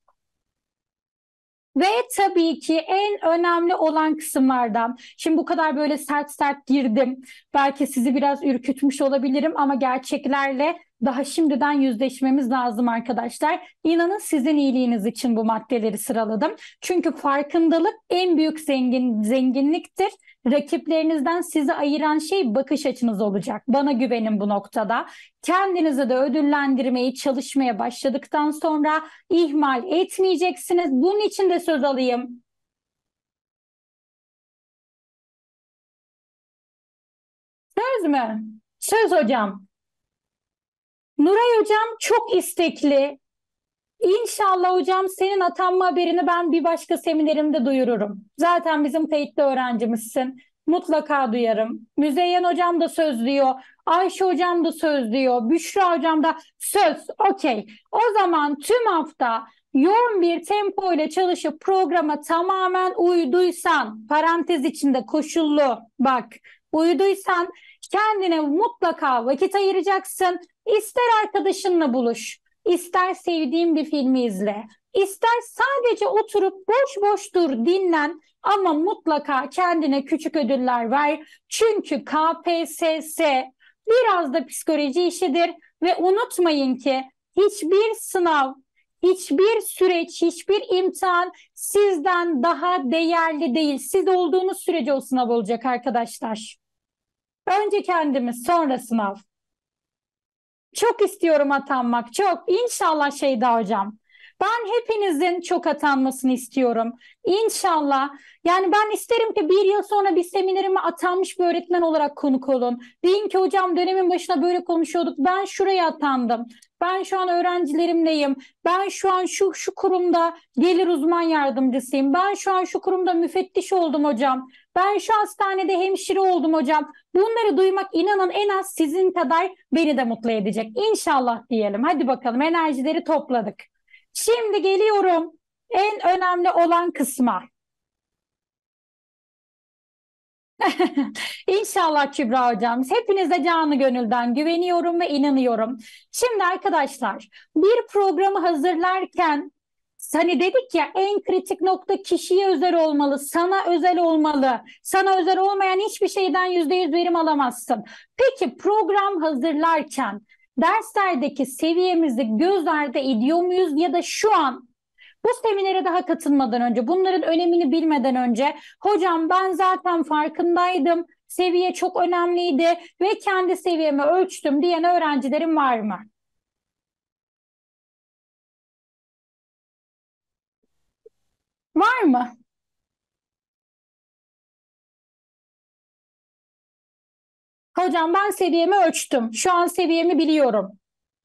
Ve tabii ki en önemli olan kısımlardan. Şimdi bu kadar böyle sert sert girdim. Belki sizi biraz ürkütmüş olabilirim ama gerçeklerle daha şimdiden yüzleşmemiz lazım arkadaşlar. İnanın, sizin iyiliğiniz için bu maddeleri sıraladım. Çünkü farkındalık en büyük zenginliktir. Rakiplerinizden sizi ayıran şey bakış açınız olacak. Bana güvenin bu noktada. Kendinizi de ödüllendirmeyi çalışmaya başladıktan sonra ihmal etmeyeceksiniz. Bunun için de söz alayım. Söz mü? Söz hocam. Nuray hocam çok istekli. İnşallah hocam, senin atanma haberini ben bir başka seminerimde duyururum. Zaten bizim kayıtlı öğrencimizsin. Mutlaka duyarım. Müzeyyen hocam da söz diyor. Ayşe hocam da söz diyor. Büşra hocam da söz. Okey. O zaman tüm hafta yoğun bir tempo ile çalışıp programa tamamen uyduysan, parantez içinde koşullu, bak, uyduysan kendine mutlaka vakit ayıracaksın. İster arkadaşınla buluş, İster sevdiğin bir filmi izle, ister sadece oturup boş boş dur, dinlen ama mutlaka kendine küçük ödüller ver. Çünkü KPSS Biraz da psikoloji işidir ve unutmayın ki hiçbir sınav, hiçbir süreç, hiçbir imtihan sizden daha değerli değil. Siz olduğunuz sürece o sınav olacak arkadaşlar. Önce kendimiz, sonra sınav. Çok istiyorum atanmak, çok. İnşallah Şeyda hocam. Ben hepinizin çok atanmasını istiyorum. İnşallah. Yani ben isterim ki bir yıl sonra bir seminerime atanmış bir öğretmen olarak konuk olun. Deyin ki hocam dönemin başına böyle konuşuyorduk. Ben şuraya atandım. Ben şu an öğrencilerimleyim. Ben şu an şu kurumda gelir uzman yardımcısıyım. Ben şu an şu kurumda müfettiş oldum hocam. Ben şu hastanede hemşire oldum hocam. Bunları duymak inanın en az sizin kadar beni de mutlu edecek. İnşallah diyelim. Hadi bakalım enerjileri topladık. Şimdi geliyorum en önemli olan kısma. İnşallah Kübra hocam. Hepinize canı gönülden güveniyorum ve inanıyorum. Şimdi arkadaşlar bir programı hazırlarken hani dedik ya en kritik nokta kişiye özel olmalı, sana özel olmalı. Sana özel olmayan hiçbir şeyden %100 verim alamazsın. Peki program hazırlarken derslerdeki seviyemizi göz ardı ediyor muyuz ya da şu an bu seminere daha katılmadan önce, bunların önemini bilmeden önce, hocam ben zaten farkındaydım, seviye çok önemliydi ve kendi seviyemi ölçtüm diyen öğrencilerim var mı? Var mı? Hocam ben seviyemi ölçtüm. Şu an seviyemi biliyorum.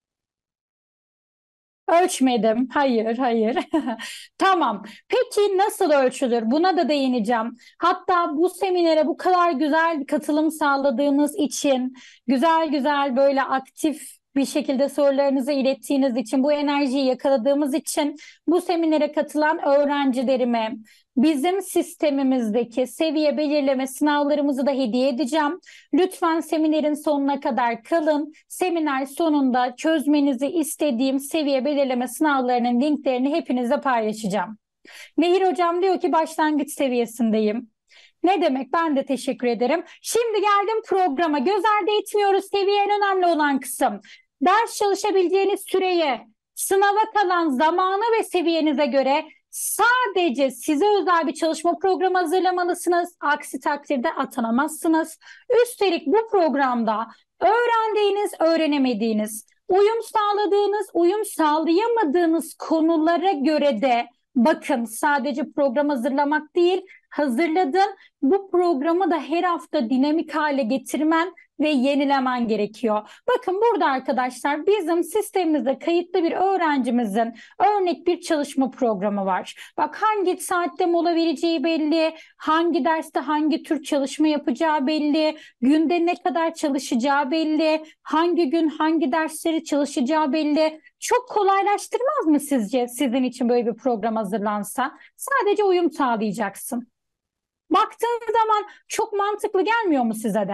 Ölçmedim. Hayır, hayır. Tamam. Peki nasıl ölçülür? Buna da değineceğim. Hatta bu seminere bu kadar güzel bir katılım sağladığınız için, güzel güzel böyle aktif bir şekilde sorularınızı ilettiğiniz için, bu enerjiyi yakaladığımız için bu seminere katılan öğrencilerime bizim sistemimizdeki seviye belirleme sınavlarımızı da hediye edeceğim. Lütfen seminerin sonuna kadar kalın. Seminer sonunda çözmenizi istediğim seviye belirleme sınavlarının linklerini hepinizle paylaşacağım. Nehir Hocam diyor ki başlangıç seviyesindeyim. Ne demek? Ben de teşekkür ederim. Şimdi geldim programa. Göz ardı etmiyoruz. Seviye en önemli olan kısım. Ders çalışabileceğiniz süreye, sınava kalan zamanı ve seviyenize göre sadece size özel bir çalışma programı hazırlamalısınız. Aksi takdirde atanamazsınız. Üstelik bu programda öğrendiğiniz, öğrenemediğiniz, uyum sağladığınız, uyum sağlayamadığınız konulara göre de bakın sadece program hazırlamak değil, hazırladın. Bu programı da her hafta dinamik hale getirmen ve yenilemen gerekiyor. Bakın burada arkadaşlar bizim sistemimizde kayıtlı bir öğrencimizin örnek bir çalışma programı var. Bak hangi saatte mola vereceği belli, hangi derste hangi tür çalışma yapacağı belli, günde ne kadar çalışacağı belli, hangi gün hangi dersleri çalışacağı belli. Çok kolaylaştırmaz mı sizce sizin için böyle bir program hazırlansa? Sadece uyum sağlayacaksın. Baktığın zaman çok mantıklı gelmiyor mu size de?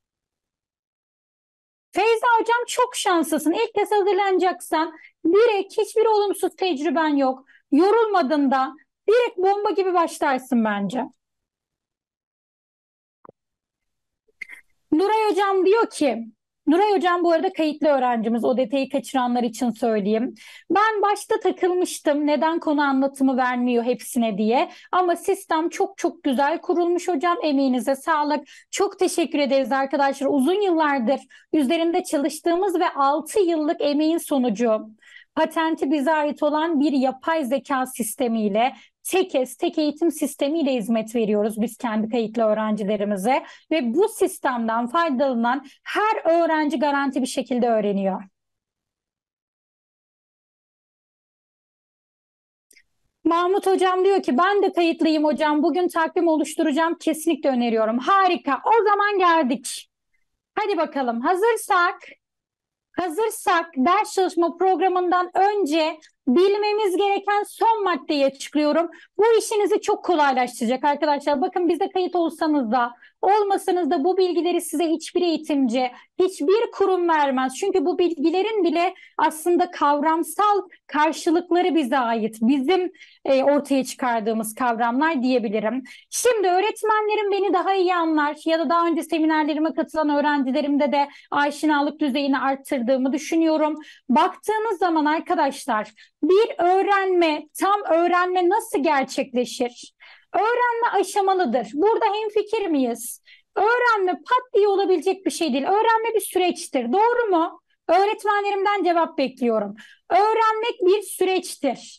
Feyza hocam çok şanslısın. İlk kez hazırlanacaksan direkt hiçbir olumsuz tecrüben yok. Yorulmadın da direkt bomba gibi başlarsın bence. Nuray Hocam diyor ki, Nuray Hocam bu arada kayıtlı öğrencimiz, o detayı kaçıranlar için söyleyeyim. Ben başta takılmıştım neden konu anlatımı vermiyor hepsine diye. Ama sistem çok çok güzel kurulmuş hocam, emeğinize sağlık. Çok teşekkür ederiz arkadaşlar. Uzun yıllardır üzerinde çalıştığımız ve 6 yıllık emeğin sonucu patenti bize ait olan bir yapay zeka sistemiyle TEKES, tek eğitim sistemiyle hizmet veriyoruz biz kendi kayıtlı öğrencilerimize ve bu sistemden faydalanan her öğrenci garanti bir şekilde öğreniyor. Mahmut hocam diyor ki ben de kayıtlıyım hocam. Bugün takvim oluşturacağım. Kesinlikle öneriyorum. Harika. O zaman geldik. Hadi bakalım. Hazırsak ders çalışma programından önce bilmemiz gereken son maddeyi açıklıyorum. Bu işinizi çok kolaylaştıracak arkadaşlar. Bakın bizde kayıt olsanız da Olmasanız da bu bilgileri size hiçbir eğitimci, hiçbir kurum vermez. Çünkü bu bilgilerin bile aslında kavramsal karşılıkları bize ait. Bizim ortaya çıkardığımız kavramlar diyebilirim. Şimdi öğretmenlerim beni daha iyi anlar ya da daha önce seminerlerime katılan öğrencilerimde de aşinalık düzeyini arttırdığımı düşünüyorum. Baktığınız zaman arkadaşlar bir öğrenme, tam öğrenme nasıl gerçekleşir? Öğrenme aşamalıdır. Burada hemfikir miyiz? Öğrenme pat diye olabilecek bir şey değil. Öğrenme bir süreçtir. Doğru mu? Öğretmenlerimden cevap bekliyorum. Öğrenmek bir süreçtir.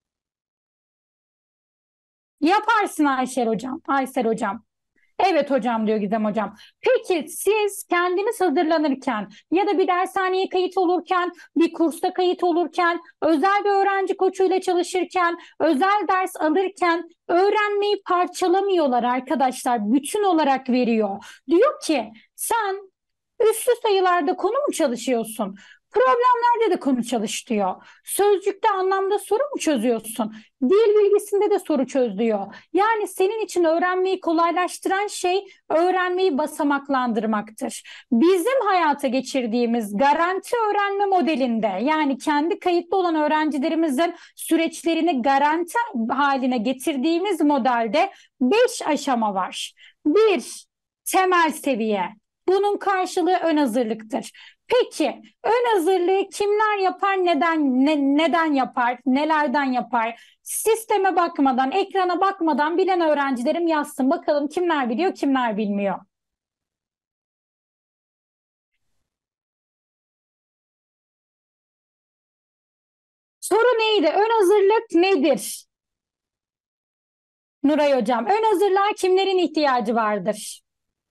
Yaparsın Aysel hocam. Aysel hocam. Evet hocam diyor Gizem hocam. Peki siz kendiniz hazırlanırken ya da bir dershaneye kayıt olurken, bir kursta kayıt olurken, özel bir öğrenci koçuyla çalışırken, özel ders alırken öğrenmeyi parçalamıyorlar arkadaşlar. Bütün olarak veriyor. Diyor ki sen üslü sayılarda konu mu çalışıyorsun? Problemlerde de konu çalış diyor. Sözcükte anlamda soru mu çözüyorsun? Dil bilgisinde de soru çöz diyor. Yani senin için öğrenmeyi kolaylaştıran şey öğrenmeyi basamaklandırmaktır. Bizim hayata geçirdiğimiz garanti öğrenme modelinde yani kendi kayıtlı olan öğrencilerimizin süreçlerini garanti haline getirdiğimiz modelde 5 aşama var. 1. Temel seviye. Bunun karşılığı ön hazırlıktır. Peki ön hazırlığı kimler yapar, neden yapar, nelerden yapar? Sisteme bakmadan, ekrana bakmadan bilen öğrencilerim yazsın. Bakalım kimler biliyor, kimler bilmiyor. Soru neydi? Ön hazırlık nedir? Nuray Hocam, ön hazırlığa kimlerin ihtiyacı vardır?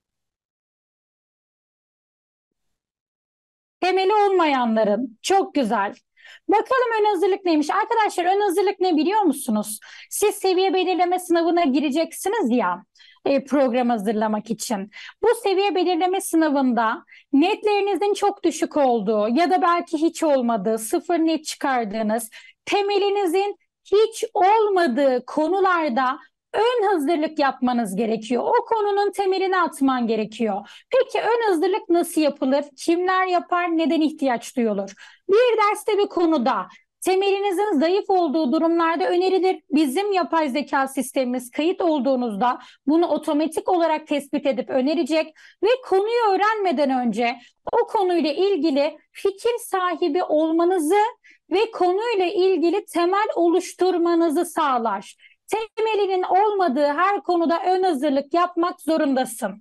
Temeli olmayanların. Çok güzel. Bakalım ön hazırlık neymiş? Arkadaşlar ön hazırlık ne biliyor musunuz? Siz seviye belirleme sınavına gireceksiniz ya program hazırlamak için. Bu seviye belirleme sınavında netlerinizin çok düşük olduğu ya da belki hiç olmadığı, sıfır net çıkardığınız, temelinizin hiç olmadığı konularda ön hazırlık yapmanız gerekiyor. O konunun temelini atman gerekiyor. Peki ön hazırlık nasıl yapılır? Kimler yapar? Neden ihtiyaç duyulur? Bir derste bir konuda temelinizin zayıf olduğu durumlarda önerilir. Bizim yapay zeka sistemimiz kayıt olduğunuzda bunu otomatik olarak tespit edip önerecek ve konuyu öğrenmeden önce o konuyla ilgili fikir sahibi olmanızı ve konuyla ilgili temel oluşturmanızı sağlar. Temelinin olmadığı her konuda ön hazırlık yapmak zorundasın.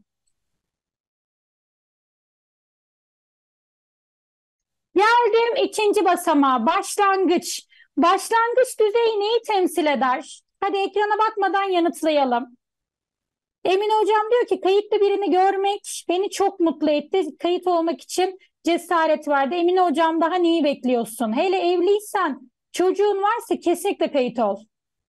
Geldim ikinci basamağa, başlangıç. Başlangıç düzeyi neyi temsil eder? Hadi ekrana bakmadan yanıtlayalım. Emine hocam diyor ki kayıtlı birini görmek beni çok mutlu etti. Kayıt olmak için cesaret verdi. Emine hocam daha neyi bekliyorsun? Hele evliysen, çocuğun varsa kesinlikle kayıt ol.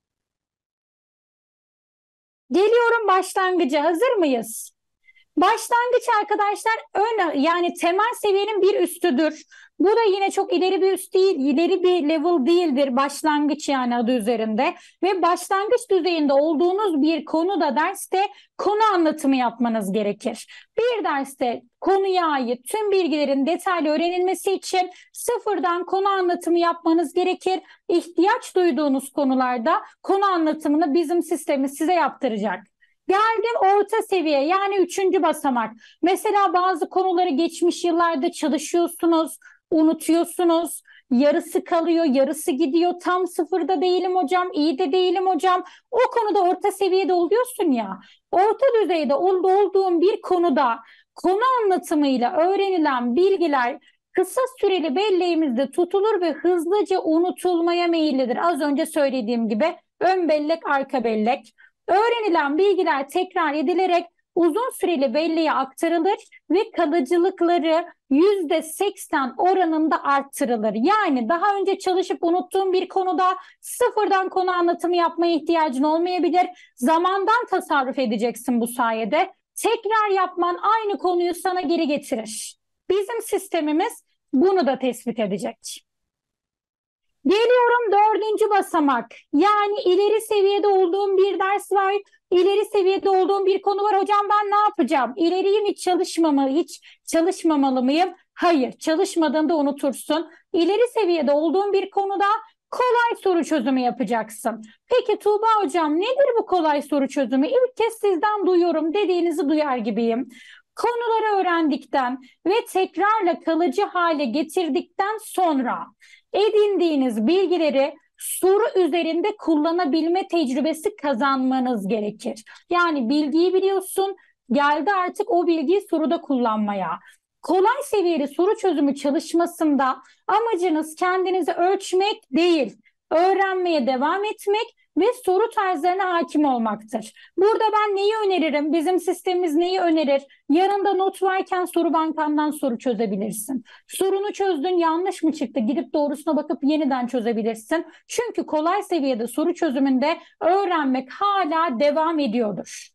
Geliyorum başlangıca. Hazır mıyız? Başlangıç arkadaşlar yani temel seviyenin bir üstüdür. Bu da yine çok ileri bir üst değil, ileri bir level değildir. Başlangıç yani adı üzerinde. Ve başlangıç düzeyinde olduğunuz bir konuda derste konu anlatımı yapmanız gerekir. Bir derste konuya ait tüm bilgilerin detaylı öğrenilmesi için sıfırdan konu anlatımı yapmanız gerekir. İhtiyaç duyduğunuz konularda konu anlatımını bizim sistemimiz size yaptıracak. Geldim orta seviye yani üçüncü basamak. Mesela bazı konuları geçmiş yıllarda çalışıyorsunuz, unutuyorsunuz. Yarısı kalıyor, yarısı gidiyor. Tam sıfırda değilim hocam, iyi de değilim hocam. O konuda orta seviyede oluyorsun ya. Orta düzeyde olduğun bir konuda konu anlatımıyla öğrenilen bilgiler kısa süreli belleğimizde tutulur ve hızlıca unutulmaya meyillidir. Az önce söylediğim gibi ön bellek, arka bellek. Öğrenilen bilgiler tekrar edilerek uzun süreli belleğe aktarılır ve kalıcılıkları %80 oranında arttırılır. Yani daha önce çalışıp unuttuğun bir konuda sıfırdan konu anlatımı yapmaya ihtiyacın olmayabilir. Zamandan tasarruf edeceksin bu sayede. Tekrar yapman aynı konuyu sana geri getirir. Bizim sistemimiz bunu da tespit edecek. Geliyorum dördüncü basamak. Yani ileri seviyede olduğum bir ders var. İleri seviyede olduğum bir konu var. Hocam ben ne yapacağım? İleriyim, hiç çalışmamalı mıyım? Hayır, çalışmadığında unutursun. İleri seviyede olduğun bir konuda kolay soru çözümü yapacaksın. Peki Tuğba hocam, nedir bu kolay soru çözümü? İlk kez sizden duyuyorum dediğinizi duyar gibiyim. Konuları öğrendikten ve tekrarla kalıcı hale getirdikten sonra edindiğiniz bilgileri soru üzerinde kullanabilme tecrübesi kazanmanız gerekir. Yani bilgiyi biliyorsun, geldi artık o bilgiyi soruda kullanmaya. Kolay seviyeli soru çözümü çalışmasında amacınız kendinizi ölçmek değil, öğrenmeye devam etmek ve soru tarzlarına hakim olmaktır. Burada ben neyi öneririm? Bizim sistemimiz neyi önerir? Yanında not varken soru bankandan soru çözebilirsin. Sorunu çözdün, yanlış mı çıktı? Gidip doğrusuna bakıp yeniden çözebilirsin. Çünkü kolay seviyede soru çözümünde öğrenmek hala devam ediyordur.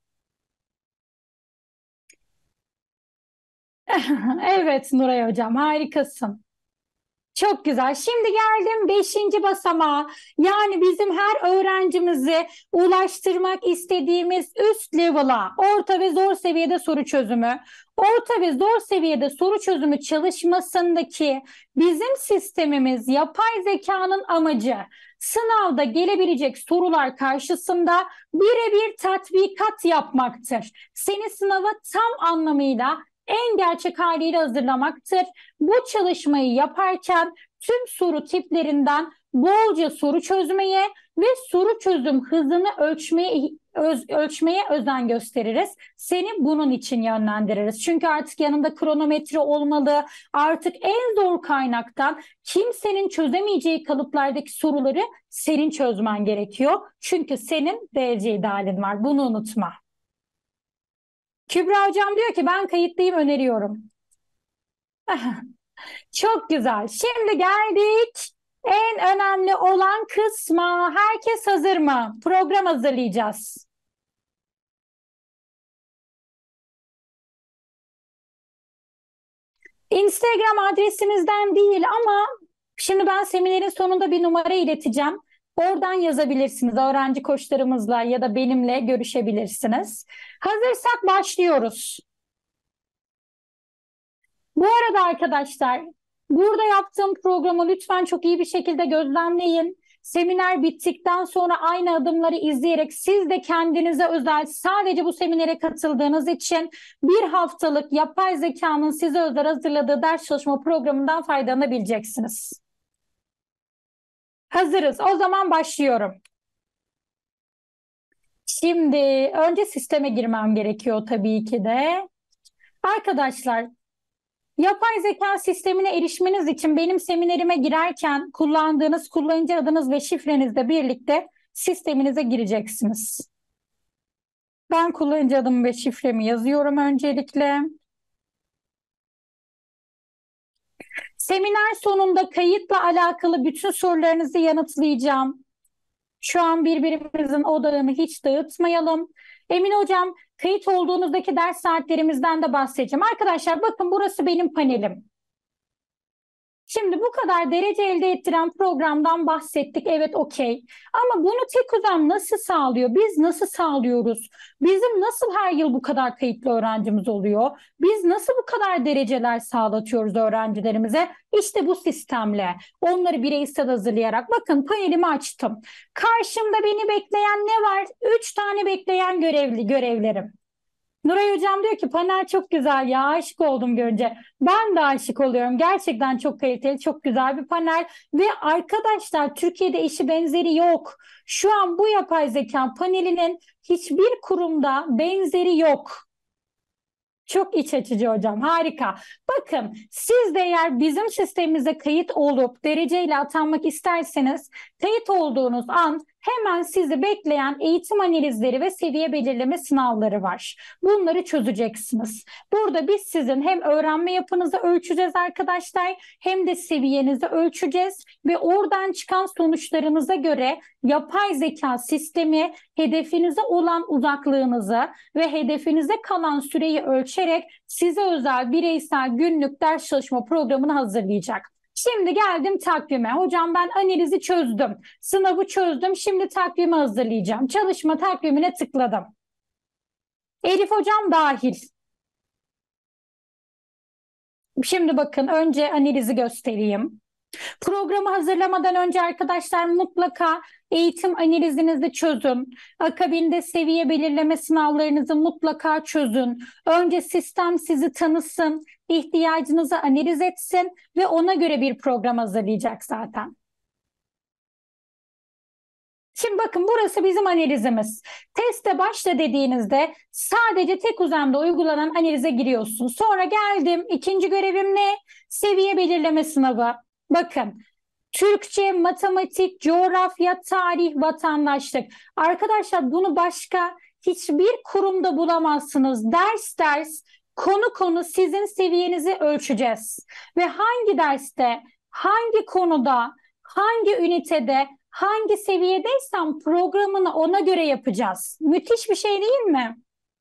Evet Nuray Hocam, harikasın. Çok güzel. Şimdi geldim beşinci basamağa. Yani bizim her öğrencimizi ulaştırmak istediğimiz üst level'a, orta ve zor seviyede soru çözümü. Orta ve zor seviyede soru çözümü çalışmasındaki bizim sistemimiz, yapay zekanın amacı sınavda gelebilecek sorular karşısında birebir tatbikat yapmaktır. Seni sınava tam anlamıyla en gerçek haliyle hazırlamaktır. Bu çalışmayı yaparken tüm soru tiplerinden bolca soru çözmeye ve soru çözüm hızını ölçmeye özen gösteririz. Seni bunun için yönlendiririz. Çünkü artık yanında kronometre olmalı. Artık en zor kaynaktan kimsenin çözemeyeceği kalıplardaki soruları senin çözmen gerekiyor. Çünkü senin derece idealin var. Bunu unutma. Kübra hocam diyor ki ben kayıtlıyım, öneriyorum. Çok güzel. Şimdi geldik en önemli olan kısma. Herkes hazır mı? Program hazırlayacağız. Instagram adresinizden değil ama şimdi ben seminerin sonunda bir numara ileteceğim. Oradan yazabilirsiniz. Öğrenci koçlarımızla ya da benimle görüşebilirsiniz. Hazırsak başlıyoruz. Bu arada arkadaşlar, burada yaptığım programı lütfen çok iyi bir şekilde gözlemleyin. Seminer bittikten sonra aynı adımları izleyerek siz de kendinize özel sadece bu seminere katıldığınız için bir haftalık yapay zekanın size özel hazırladığı ders çalışma programından faydalanabileceksiniz. Hazırız. O zaman başlıyorum. Şimdi önce sisteme girmem gerekiyor tabii ki de. Arkadaşlar, yapay zeka sistemine erişmeniz için benim seminerime girerken kullandığınız kullanıcı adınız ve şifrenizle birlikte sisteminize gireceksiniz. Ben kullanıcı adımı ve şifremi yazıyorum öncelikle. Seminer sonunda kayıtla alakalı bütün sorularınızı yanıtlayacağım. Şu an birbirimizin odağını hiç dağıtmayalım. Emin hocam, kayıt olduğunuzdaki ders saatlerimizden de bahsedeceğim. Arkadaşlar bakın, burası benim panelim. Şimdi bu kadar derece elde ettiren programdan bahsettik. Evet, okey. Ama bunu TEKÜZAM nasıl sağlıyor? Biz nasıl sağlıyoruz? Bizim nasıl her yıl bu kadar kayıtlı öğrencimiz oluyor? Biz nasıl bu kadar dereceler sağlatıyoruz öğrencilerimize? İşte bu sistemle. Onları bireysel hazırlayarak. Bakın panelimi açtım. Karşımda beni bekleyen ne var? 3 tane bekleyen görevlerim. Nuray Hocam diyor ki panel çok güzel ya, aşık oldum görünce. Ben de aşık oluyorum. Gerçekten çok kaliteli, çok güzel bir panel. Ve arkadaşlar, Türkiye'de eşi benzeri yok. Şu an bu yapay zeka panelinin hiçbir kurumda benzeri yok. Çok iç açıcı hocam, harika. Bakın, siz de eğer bizim sistemimize kayıt olup dereceyle atanmak isterseniz kayıt olduğunuz an hemen sizi bekleyen eğitim analizleri ve seviye belirleme sınavları var. Bunları çözeceksiniz. Burada biz sizin hem öğrenme yapınızı ölçeceğiz arkadaşlar, hem de seviyenizi ölçeceğiz ve oradan çıkan sonuçlarınıza göre yapay zeka sistemi hedefinize olan uzaklığınızı ve hedefinize kalan süreyi ölçerek size özel bireysel günlük ders çalışma programını hazırlayacak. Şimdi geldim takvime. Hocam ben analizi çözdüm. Sınavı çözdüm. Şimdi takvimi hazırlayacağım. Çalışma takvimine tıkladım. Elif hocam dahil. Şimdi bakın önce analizi göstereyim. Programı hazırlamadan önce arkadaşlar mutlaka eğitim analizinizi çözün. Akabinde seviye belirleme sınavlarınızı mutlaka çözün. Önce sistem sizi tanısın, ihtiyacınızı analiz etsin ve ona göre bir program hazırlayacak zaten. Şimdi bakın burası bizim analizimiz. Teste başla dediğinizde sadece tek uzamda uygulanan analize giriyorsun. Sonra geldim. İkinci görevim ne? Seviye belirleme sınavı. Bakın Türkçe, matematik, coğrafya, tarih, vatandaşlık. Arkadaşlar bunu başka hiçbir kurumda bulamazsınız. Ders ders, konu konu sizin seviyenizi ölçeceğiz. Ve hangi derste, hangi konuda, hangi ünitede, hangi seviyedeysen programını ona göre yapacağız. Müthiş bir şey değil mi?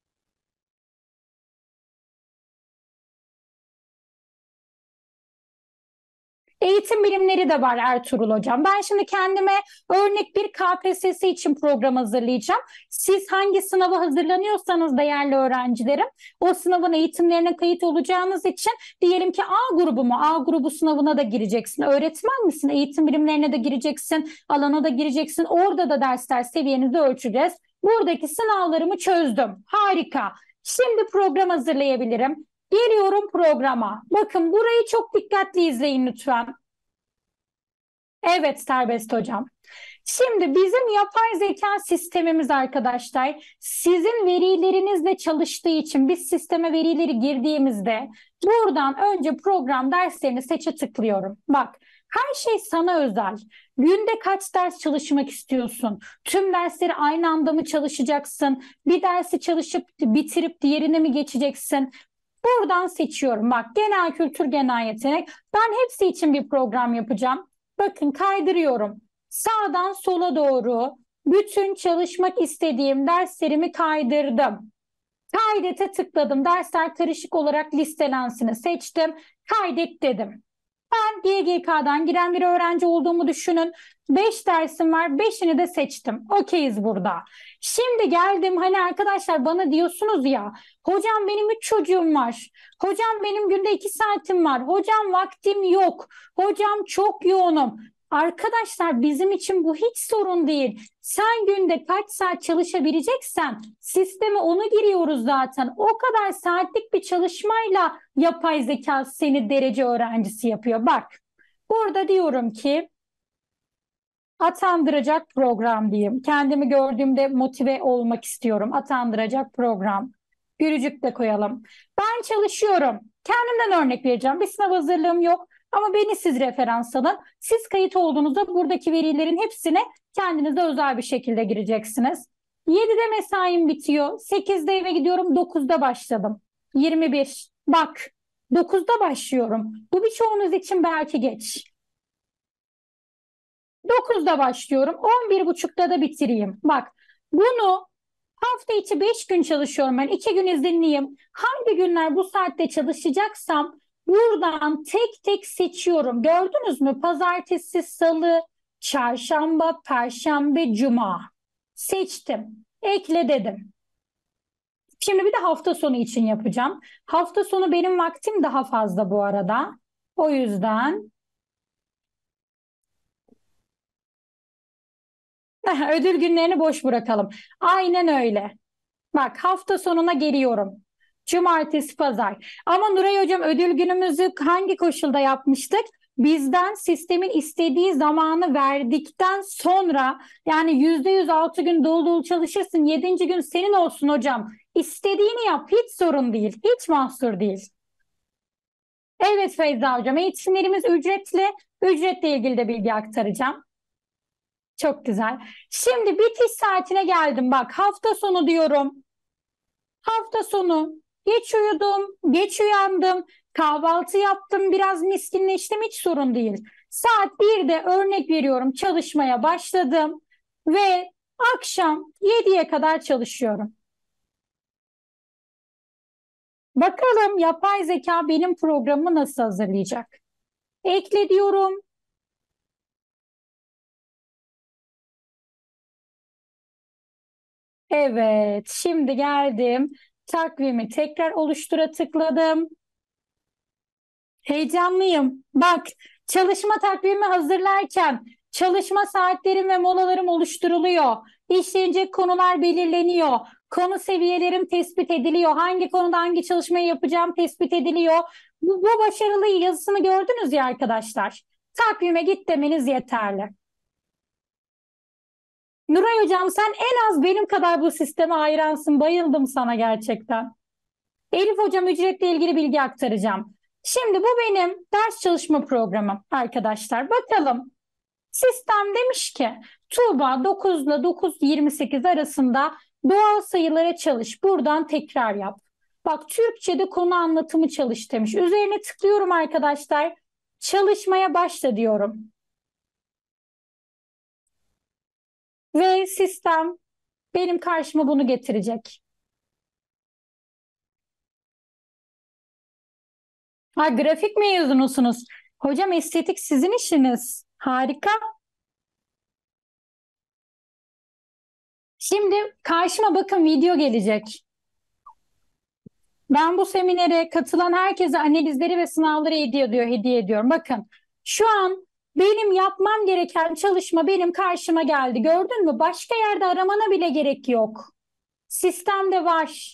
Eğitim bilimleri de var Ertuğrul Hocam. Ben şimdi kendime örnek bir KPSS için program hazırlayacağım. Siz hangi sınava hazırlanıyorsanız değerli öğrencilerim, o sınavın eğitimlerine kayıt olacağınız için diyelim ki A grubu mu? A grubu sınavına da gireceksin. Öğretmen misin? Eğitim bilimlerine de gireceksin, alana da gireceksin. Orada da dersler seviyenizi ölçeceğiz. Buradaki sınavlarımı çözdüm. Harika. Şimdi program hazırlayabilirim. Geliyorum programa. Bakın burayı çok dikkatli izleyin lütfen. Evet serbest hocam. Şimdi bizim yapay zeka sistemimiz arkadaşlar sizin verilerinizle çalıştığı için biz sisteme verileri girdiğimizde buradan önce program derslerini seçe tıklıyorum. Bak her şey sana özel. Günde kaç ders çalışmak istiyorsun? Tüm dersleri aynı anda mı çalışacaksın? Bir dersi çalışıp bitirip diğerine mi geçeceksin? Buradan seçiyorum. Bak genel kültür, genel yetenek. Ben hepsi için bir program yapacağım. Bakın kaydırıyorum. Sağdan sola doğru bütün çalışmak istediğim derslerimi kaydırdım. Kaydete tıkladım. Dersler karışık olarak listelansını seçtim. Kaydet dedim. Ben GGK'dan giren bir öğrenci olduğumu düşünün. 5 dersim var. 5'ini de seçtim. Okeyiz burada. Şimdi geldim hani arkadaşlar bana diyorsunuz ya hocam benim 3 çocuğum var. Hocam benim günde 2 saatim var. Hocam vaktim yok. Hocam çok yoğunum. Arkadaşlar bizim için bu hiç sorun değil. Sen günde kaç saat çalışabileceksen sisteme onu giriyoruz zaten. O kadar saatlik bir çalışmayla yapay zeka seni derece öğrencisi yapıyor. Bak burada diyorum ki atandıracak program diyeyim. Kendimi gördüğümde motive olmak istiyorum. Atandıracak program. Gülücük de koyalım. Ben çalışıyorum. Kendimden örnek vereceğim. Bir sınav hazırlığım yok. Ama beni siz referans alın. Siz kayıt olduğunuzda buradaki verilerin hepsine kendinize özel bir şekilde gireceksiniz. 7'de mesaim bitiyor. 8'de eve gidiyorum. 9'da başladım. 21. Bak 9'da başlıyorum. Bu birçoğunuz için belki geç. 9'da başlıyorum. 11.30'da da bitireyim. Bak bunu hafta içi 5 gün çalışıyorum ben. 2 gün izinliyim. Hangi günler bu saatte çalışacaksam buradan tek tek seçiyorum. Gördünüz mü? Pazartesi, salı, çarşamba, perşembe, cuma. Seçtim. Ekle dedim. Şimdi bir de hafta sonu için yapacağım. Hafta sonu benim vaktim daha fazla bu arada. O yüzden ödül günlerini boş bırakalım. Aynen öyle. Bak hafta sonuna geliyorum. Cumartesi, pazar. Ama Nuray Hocam ödül günümüzü hangi koşulda yapmıştık? Bizden sistemin istediği zamanı verdikten sonra yani %100 6 gün dolu dolu çalışırsın. 7. gün senin olsun hocam. İstediğini yap. Hiç sorun değil. Hiç mahsur değil. Evet Feyza Hocam eğitimlerimiz ücretli. Ücretle ilgili de bilgi aktaracağım. Çok güzel. Şimdi bitiş saatine geldim. Bak hafta sonu diyorum. Hafta sonu geç uyudum, geç uyandım, kahvaltı yaptım, biraz miskinleştim hiç sorun değil. Saat 1'de örnek veriyorum çalışmaya başladım ve akşam 7'ye kadar çalışıyorum. Bakalım yapay zeka benim programımı nasıl hazırlayacak? Ekle diyorum. Evet, şimdi geldim. Takvimi tekrar oluştura tıkladım. Heyecanlıyım. Bak, çalışma takvimi hazırlarken çalışma saatlerim ve molalarım oluşturuluyor. İşlenecek konular belirleniyor. Konu seviyelerim tespit ediliyor. Hangi konuda hangi çalışmayı yapacağım tespit ediliyor. Bu başarılı yazısını gördünüz ya arkadaşlar. Takvime git demeniz yeterli. Nuray Hocam sen en az benim kadar bu sisteme hayransın. Bayıldım sana gerçekten. Elif Hocam ücretle ilgili bilgi aktaracağım. Şimdi bu benim ders çalışma programım arkadaşlar. Bakalım sistem demiş ki Tuğba 9 ile 9:28 arasında doğal sayılara çalış. Buradan tekrar yap. Bak Türkçe'de konu anlatımı çalış demiş. Üzerine tıklıyorum arkadaşlar. Çalışmaya başla diyorum. Ve sistem benim karşıma bunu getirecek. Ha, grafik mezunusunuz. Hocam estetik sizin işiniz. Harika. Şimdi karşıma bakın video gelecek. Ben bu seminere katılan herkese analizleri ve sınavları hediye ediyorum. Bakın şu an benim yapmam gereken çalışma benim karşıma geldi. Gördün mü? Başka yerde aramana bile gerek yok. Sistemde var.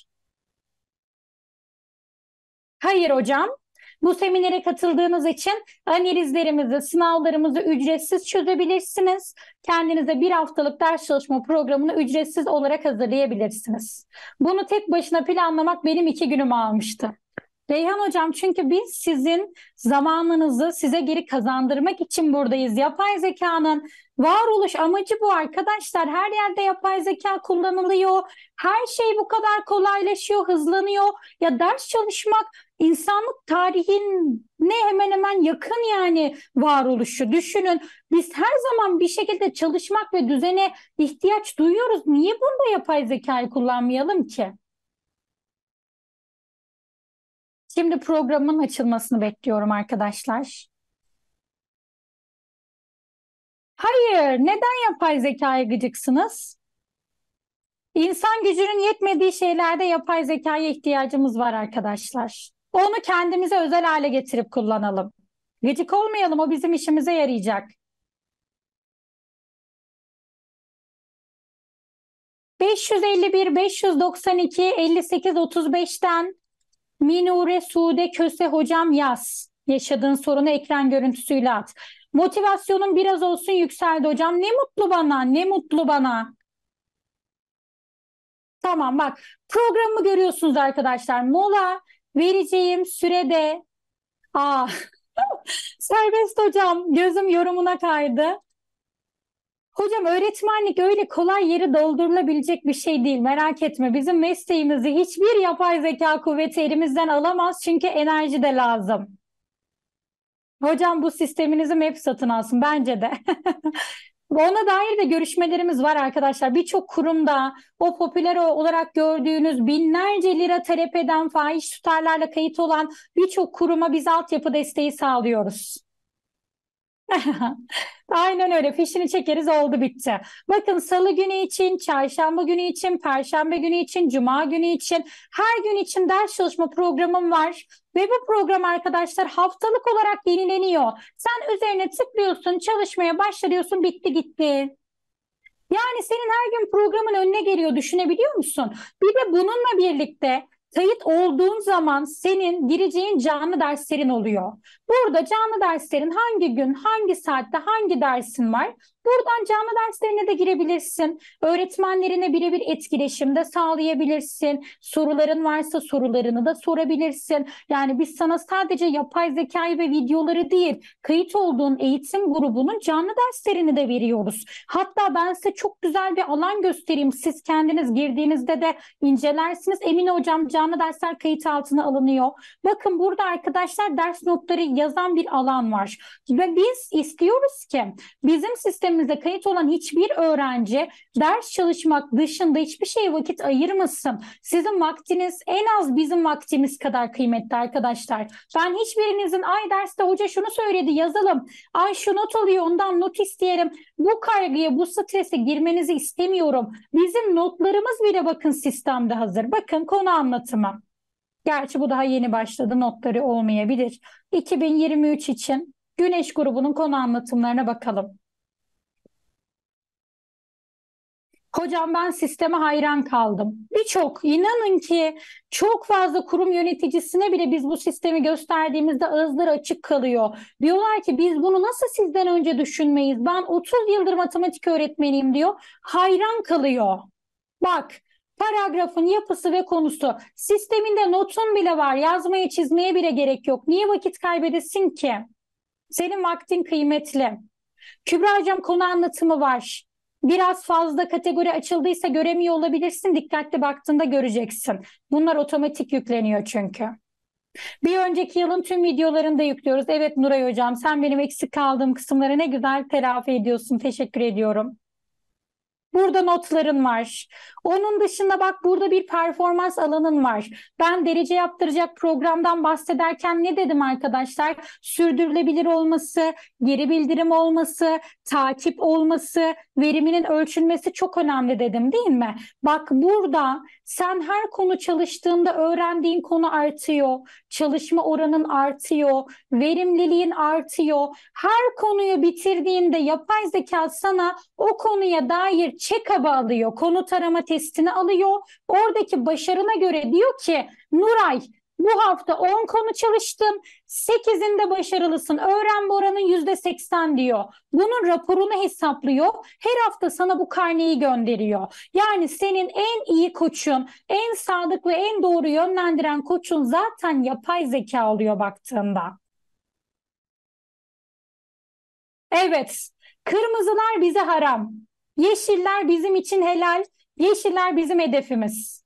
Hayır hocam. Bu seminere katıldığınız için analizlerimizi, sınavlarımızı ücretsiz çözebilirsiniz. Kendinize bir haftalık ders çalışma programını ücretsiz olarak hazırlayabilirsiniz. Bunu tek başına planlamak benim 2 günümü almıştı. Reyhan Hocam çünkü biz sizin zamanınızı size geri kazandırmak için buradayız. Yapay zekanın varoluş amacı bu arkadaşlar. Her yerde yapay zeka kullanılıyor. Her şey bu kadar kolaylaşıyor, hızlanıyor. Ya ders çalışmak insanlık tarihine hemen hemen yakın yani varoluşu. Düşünün biz her zaman bir şekilde çalışmak ve düzene ihtiyaç duyuyoruz. Niye bunda yapay zekayı kullanmayalım ki? Şimdi programın açılmasını bekliyorum arkadaşlar. Hayır, neden yapay zekaya gıcıksınız? İnsan gücünün yetmediği şeylerde yapay zekaya ihtiyacımız var arkadaşlar. Onu kendimize özel hale getirip kullanalım. Gıcık olmayalım, o bizim işimize yarayacak. 551, 592, 58, 35'ten Minure Sude Köse hocam yaz. Yaşadığın sorunu ekran görüntüsüyle at. Motivasyonum biraz olsun yükseldi hocam. Ne mutlu bana, ne mutlu bana. Tamam bak programı görüyorsunuz arkadaşlar. Mola vereceğim sürede aa serbest hocam gözüm yorumuna kaydı. Hocam öğretmenlik öyle kolay yeri doldurulabilecek bir şey değil. Merak etme bizim mesleğimizi hiçbir yapay zeka kuvveti elimizden alamaz. Çünkü enerji de lazım. Hocam bu sisteminizi MEP satın alsın bence de. Ona dair de görüşmelerimiz var arkadaşlar. Birçok kurumda o popüler olarak gördüğünüz binlerce lira talep eden fahiş tutarlarla kayıt olan birçok kuruma biz altyapı desteği sağlıyoruz. Aynen öyle. Fişini çekeriz oldu bitti. Bakın salı günü için, çarşamba günü için, perşembe günü için, cuma günü için her gün için ders çalışma programım var. Ve bu program arkadaşlar haftalık olarak yenileniyor. Sen üzerine tıklıyorsun, çalışmaya başlıyorsun, bitti gitti. Yani senin her gün programın önüne geliyor düşünebiliyor musun? Bir de bununla birlikte kayıt olduğun zaman senin gireceğin canlı derslerin oluyor. Burada canlı derslerin hangi gün, hangi saatte, hangi dersin var? Buradan canlı derslerine de girebilirsin. Öğretmenlerine birebir etkileşimde sağlayabilirsin. Soruların varsa sorularını da sorabilirsin. Yani biz sana sadece yapay zekayı ve videoları değil, kayıt olduğun eğitim grubunun canlı derslerini de veriyoruz. Hatta ben size çok güzel bir alan göstereyim. Siz kendiniz girdiğinizde de incelersiniz. Emine hocam canlı dersler kayıt altına alınıyor. Bakın burada arkadaşlar ders notları yazan bir alan var. Ve biz istiyoruz ki bizim sistemimiz sistemimize kayıt olan hiçbir öğrenci ders çalışmak dışında hiçbir şeye vakit ayırmasın. Sizin vaktiniz en az bizim vaktimiz kadar kıymetli arkadaşlar. Ben hiçbirinizin ay derste hoca şunu söyledi yazalım, ay şu not alıyor ondan not isteyelim. Bu kaygıya, bu strese girmenizi istemiyorum. Bizim notlarımız bile bakın sistemde hazır. Bakın konu anlatımı. Gerçi bu daha yeni başladı, notları olmayabilir. 2023 için Güneş grubunun konu anlatımlarına bakalım. Hocam ben sisteme hayran kaldım. İnanın ki çok fazla kurum yöneticisine bile biz bu sistemi gösterdiğimizde ağızları açık kalıyor. Diyorlar ki biz bunu nasıl sizden önce düşünmeyiz? Ben 30 yıldır matematik öğretmeniyim diyor. Hayran kalıyor. Bak, paragrafın yapısı ve konusu. Sisteminde notun bile var. Yazmaya çizmeye bile gerek yok. Niye vakit kaybedesin ki? Senin vaktin kıymetli. Kübra hocam konu anlatımı var. Biraz fazla kategori açıldıysa göremiyor olabilirsin. Dikkatli baktığında göreceksin. Bunlar otomatik yükleniyor çünkü. Bir önceki yılın tüm videolarını da yüklüyoruz. Evet Nuray hocam, sen benim eksik kaldığım kısımları ne güzel telafi ediyorsun. Teşekkür ediyorum. Burada notların var. Onun dışında bak burada bir performans alanın var. Ben derece yaptıracak programdan bahsederken ne dedim arkadaşlar? Sürdürülebilir olması, geri bildirim olması, takip olması, veriminin ölçülmesi çok önemli dedim değil mi? Bak burada sen her konu çalıştığında öğrendiğin konu artıyor, çalışma oranın artıyor, verimliliğin artıyor. Her konuyu bitirdiğinde yapay zeka sana o konuya dair check-up'ı alıyor, konu tarama testini alıyor. Oradaki başarına göre diyor ki Nuray bu hafta 10 konu çalıştın, 8'inde başarılısın, öğrenme oranın %80 diyor. Bunun raporunu hesaplıyor, her hafta sana bu karneyi gönderiyor. Yani senin en iyi koçun, en sadık ve en doğru yönlendiren koçun zaten yapay zeka oluyor baktığında. Evet, kırmızılar bize haram. Yeşiller bizim için helal. Yeşiller bizim hedefimiz.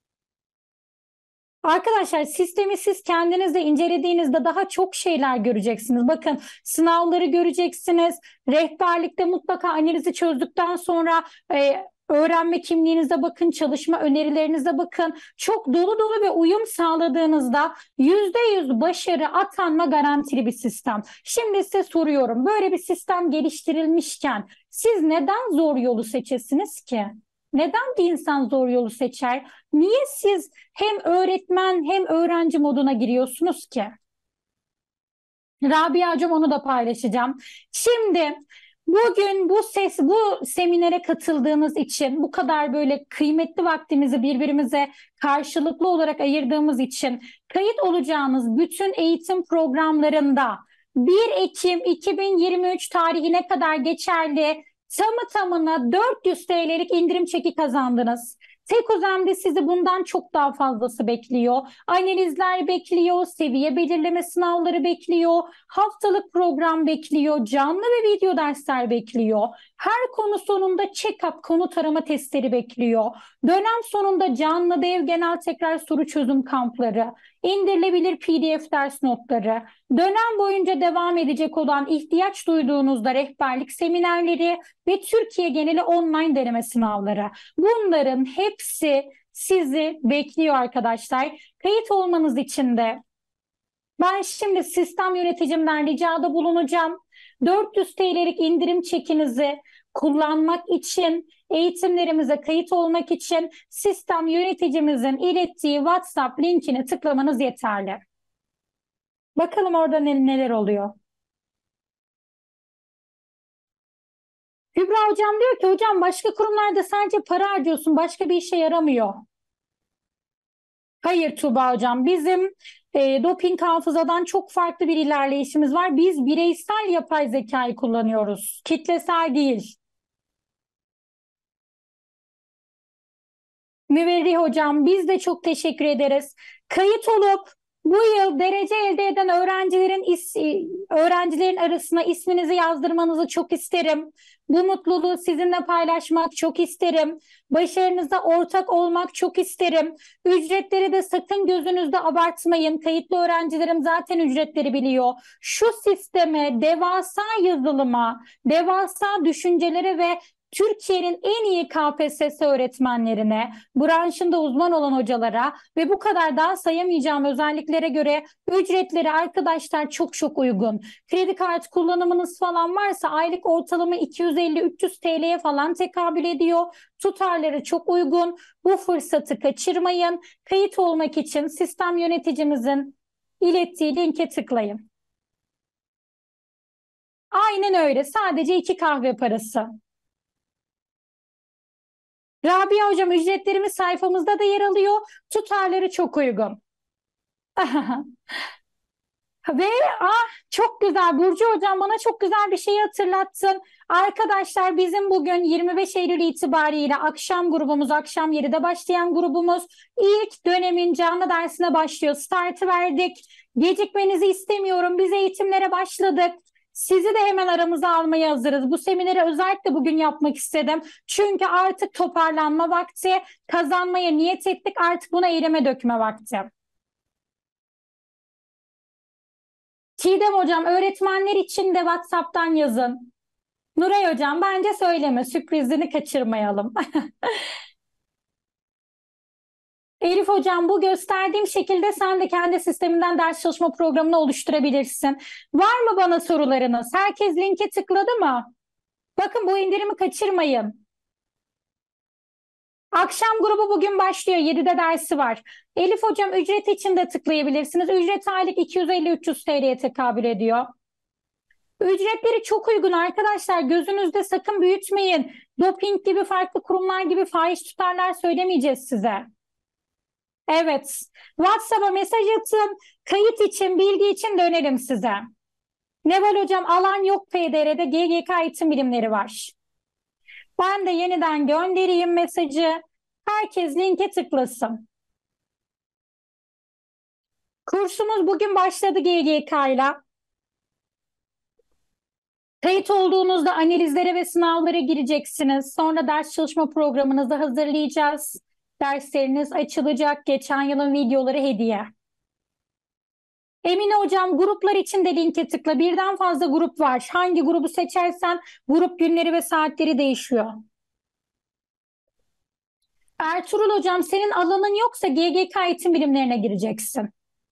Arkadaşlar sistemi siz kendiniz de incelediğinizde daha çok şeyler göreceksiniz. Bakın sınavları göreceksiniz. Rehberlikte mutlaka analizi çözdükten sonra öğrenme kimliğinize bakın, çalışma önerilerinize bakın. Çok dolu dolu ve uyum sağladığınızda %100 başarı atanma garantili bir sistem. Şimdi size soruyorum. Böyle bir sistem geliştirilmişken siz neden zor yolu seçesiniz ki? Neden bir insan zor yolu seçer? Niye siz hem öğretmen hem öğrenci moduna giriyorsunuz ki? Rabia'cığım onu da paylaşacağım. Şimdi bugün bu seminere katıldığınız için bu kadar böyle kıymetli vaktimizi birbirimize karşılıklı olarak ayırdığımız için kayıt olacağınız bütün eğitim programlarında 1 Ekim 2023 tarihine kadar geçerli tamı tamına 400 TL'lik indirim çeki kazandınız. Tekozem'de sizi bundan çok daha fazlası bekliyor. Analizler bekliyor, seviye belirleme sınavları bekliyor, haftalık program bekliyor, canlı ve video dersler bekliyor. Her konu sonunda check-up konu tarama testleri bekliyor. Dönem sonunda canlı dev genel tekrar soru çözüm kampları, indirilebilir PDF ders notları, dönem boyunca devam edecek olan ihtiyaç duyduğunuzda rehberlik seminerleri ve Türkiye geneli online deneme sınavları. Bunların hepsi sizi bekliyor arkadaşlar. Kayıt olmanız için de ben şimdi sistem yöneticimden ricada bulunacağım. 400 TL'lik indirim çekinizi kullanmak için, eğitimlerimize kayıt olmak için sistem yöneticimizin ilettiği WhatsApp linkine tıklamanız yeterli. Bakalım orada neler oluyor. Kübra hocam diyor ki hocam başka kurumlarda sadece para harcıyorsun, başka bir işe yaramıyor. Hayır Tuğba hocam, bizim doping hafızadan çok farklı bir ilerleyişimiz var. Biz bireysel yapay zekayı kullanıyoruz, kitlesel değil. Müverri hocam biz de çok teşekkür ederiz. Kayıt olup Bu yıl derece elde eden öğrencilerin arasına isminizi yazdırmanızı çok isterim. Bu mutluluğu sizinle paylaşmak çok isterim. Başarınıza ortak olmak çok isterim. Ücretleri de sakın gözünüzde abartmayın. Kayıtlı öğrencilerim zaten ücretleri biliyor. Şu sisteme, devasa yazılıma, devasa düşüncelere ve Türkiye'nin en iyi KPSS öğretmenlerine, branşında uzman olan hocalara ve bu kadar daha sayamayacağım özelliklere göre ücretleri arkadaşlar çok çok uygun. Kredi kartı kullanımınız falan varsa aylık ortalama 250-300 TL'ye falan tekabül ediyor. Tutarları çok uygun. Bu fırsatı kaçırmayın. Kayıt olmak için sistem yöneticimizin ilettiği linke tıklayın. Aynen öyle. Sadece 2 kahve parası. Rabia hocam ücretlerimiz sayfamızda da yer alıyor. Tutarları çok uygun. Ve çok güzel Burcu hocam bana çok güzel bir şey hatırlattın. Arkadaşlar bizim bugün 25 Eylül itibariyle akşam grubumuz, akşam 7'de başlayan grubumuz ilk dönemin canlı dersine başlıyor. Startı verdik. Gecikmenizi istemiyorum. Biz eğitimlere başladık. Sizi de hemen aramıza almaya hazırız. Bu semineri özellikle bugün yapmak istedim. Çünkü artık toparlanma vakti, kazanmaya niyet ettik. Artık bunu eyleme dökme vakti. Çiğdem hocam öğretmenler için de WhatsApp'tan yazın. Nuray hocam bence söyleme sürprizini kaçırmayalım. Elif hocam bu gösterdiğim şekilde sen de kendi sisteminden ders çalışma programını oluşturabilirsin. Var mı bana sorularınız? Herkes linke tıkladı mı? Bakın bu indirimi kaçırmayın. Akşam grubu bugün başlıyor. 7'de dersi var. Elif hocam ücret için de tıklayabilirsiniz. Ücret aylık 250-300 TL'ye tekabül ediyor. Ücretleri çok uygun arkadaşlar. Gözünüzde sakın büyütmeyin. Doping gibi farklı kurumlar gibi fahiş tutarlar söylemeyeceğiz size. Evet. WhatsApp'a mesaj atın. Kayıt için, bilgi için dönelim size. Neval hocam alan yok PDR'de GGK eğitim bilimleri var. Ben de yeniden göndereyim mesajı. Herkes linke tıklasın. Kursumuz bugün başladı GGK ile. Kayıt olduğunuzda analizlere ve sınavlara gireceksiniz. Sonra ders çalışma programınızı hazırlayacağız. Dersleriniz açılacak. Geçen yılın videoları hediye. Emine hocam gruplar için de linke tıkla. Birden fazla grup var. Hangi grubu seçersen grup günleri ve saatleri değişiyor. Ertuğrul hocam senin alanın yoksa GGK eğitim bilimlerine gireceksin.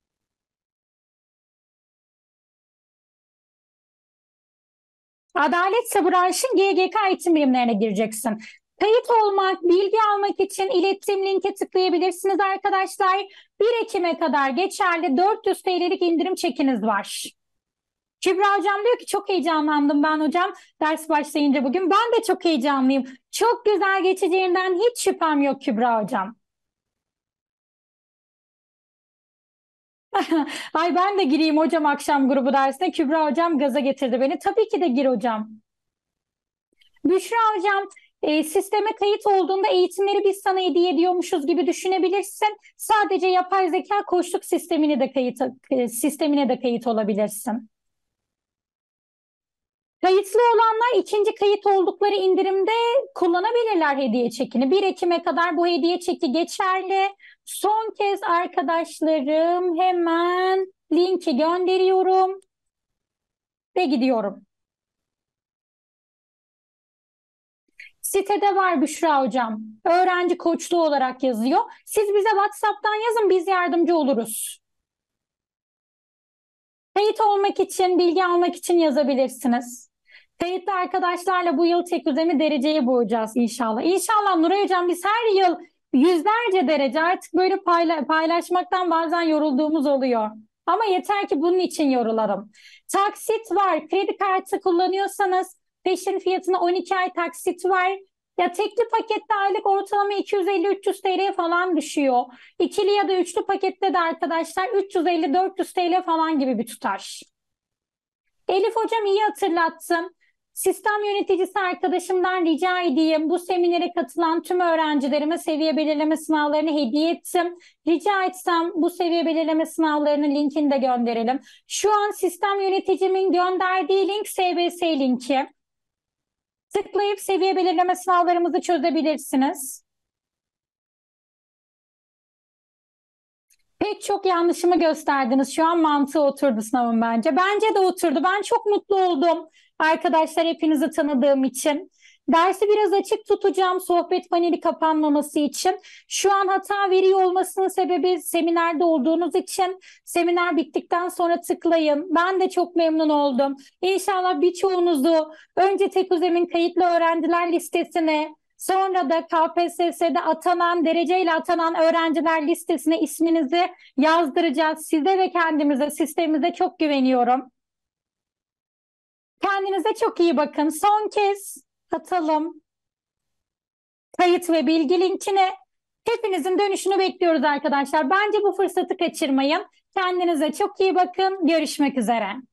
Adaletse branşın GGK eğitim bilimlerine gireceksin. Kayıt olmak, bilgi almak için ilettiğim linke tıklayabilirsiniz arkadaşlar. 1 Ekim'e kadar geçerli 400 TL'lik indirim çekiniz var. Kübra hocam diyor ki çok heyecanlandım ben hocam ders başlayınca bugün. Ben de çok heyecanlıyım. Çok güzel geçeceğinden hiç şüphem yok Kübra hocam. Ay ben de gireyim hocam akşam grubu dersine. Kübra hocam gaza getirdi beni. Tabii ki de gir hocam. Büşra hocam sisteme kayıt olduğunda eğitimleri biz sana hediye ediyormuşuz gibi düşünebilirsin. Sadece yapay zeka koçluk sistemine de kayıt olabilirsin. Kayıtlı olanlar ikinci kayıt oldukları indirimde kullanabilirler hediye çekini. 1 Ekim'e kadar bu hediye çeki geçerli. Son kez arkadaşlarım hemen linki gönderiyorum ve gidiyorum. Sitede var Büşra hocam. Öğrenci koçluğu olarak yazıyor. Siz bize WhatsApp'tan yazın biz yardımcı oluruz. Kayıt olmak için, bilgi almak için yazabilirsiniz. Kayıtlı arkadaşlarla bu yıl tek düzemi dereceye boğacağız inşallah. İnşallah Nuray hocam biz her yıl yüzlerce derece artık böyle paylaşmaktan bazen yorulduğumuz oluyor. Ama yeter ki bunun için yorulalım. Taksit var. Kredi kartı kullanıyorsanız peşin fiyatına 12 ay taksit var. Ya tekli pakette aylık ortalama 250-300 TL falan düşüyor. İkili ya da üçlü pakette de arkadaşlar 350-400 TL falan gibi bir tutar. Elif hocam iyi hatırlattın. Sistem yöneticisi arkadaşımdan rica edeyim. Bu seminere katılan tüm öğrencilerime seviye belirleme sınavlarını hediye ettim. Rica etsem bu seviye belirleme sınavlarının linkini de gönderelim. Şu an sistem yöneticimin gönderdiği link SBS linki. Tıklayıp seviye belirleme sınavlarımızı çözebilirsiniz. Pek çok yanlışımı gösterdiniz. Şu an mantığı oturdu sınavın bence. Bence de oturdu. Ben çok mutlu oldum. Arkadaşlar hepinizi tanıdığım için. Dersi biraz açık tutacağım sohbet paneli kapanmaması için. Şu an hata veriyor olmasının sebebi seminerde olduğunuz için. Seminer bittikten sonra tıklayın. Ben de çok memnun oldum. İnşallah birçoğunuzu önce TEKÜZEM'in kayıtlı öğrenciler listesine, sonra da KPSS'de atanan, dereceyle atanan öğrenciler listesine isminizi yazdıracağız. Size ve kendimize, sistemimize çok güveniyorum. Kendinize çok iyi bakın. Son kez atalım kayıt ve bilgi linkini. Hepinizin dönüşünü bekliyoruz arkadaşlar. Bence bu fırsatı kaçırmayın. Kendinize çok iyi bakın. Görüşmek üzere.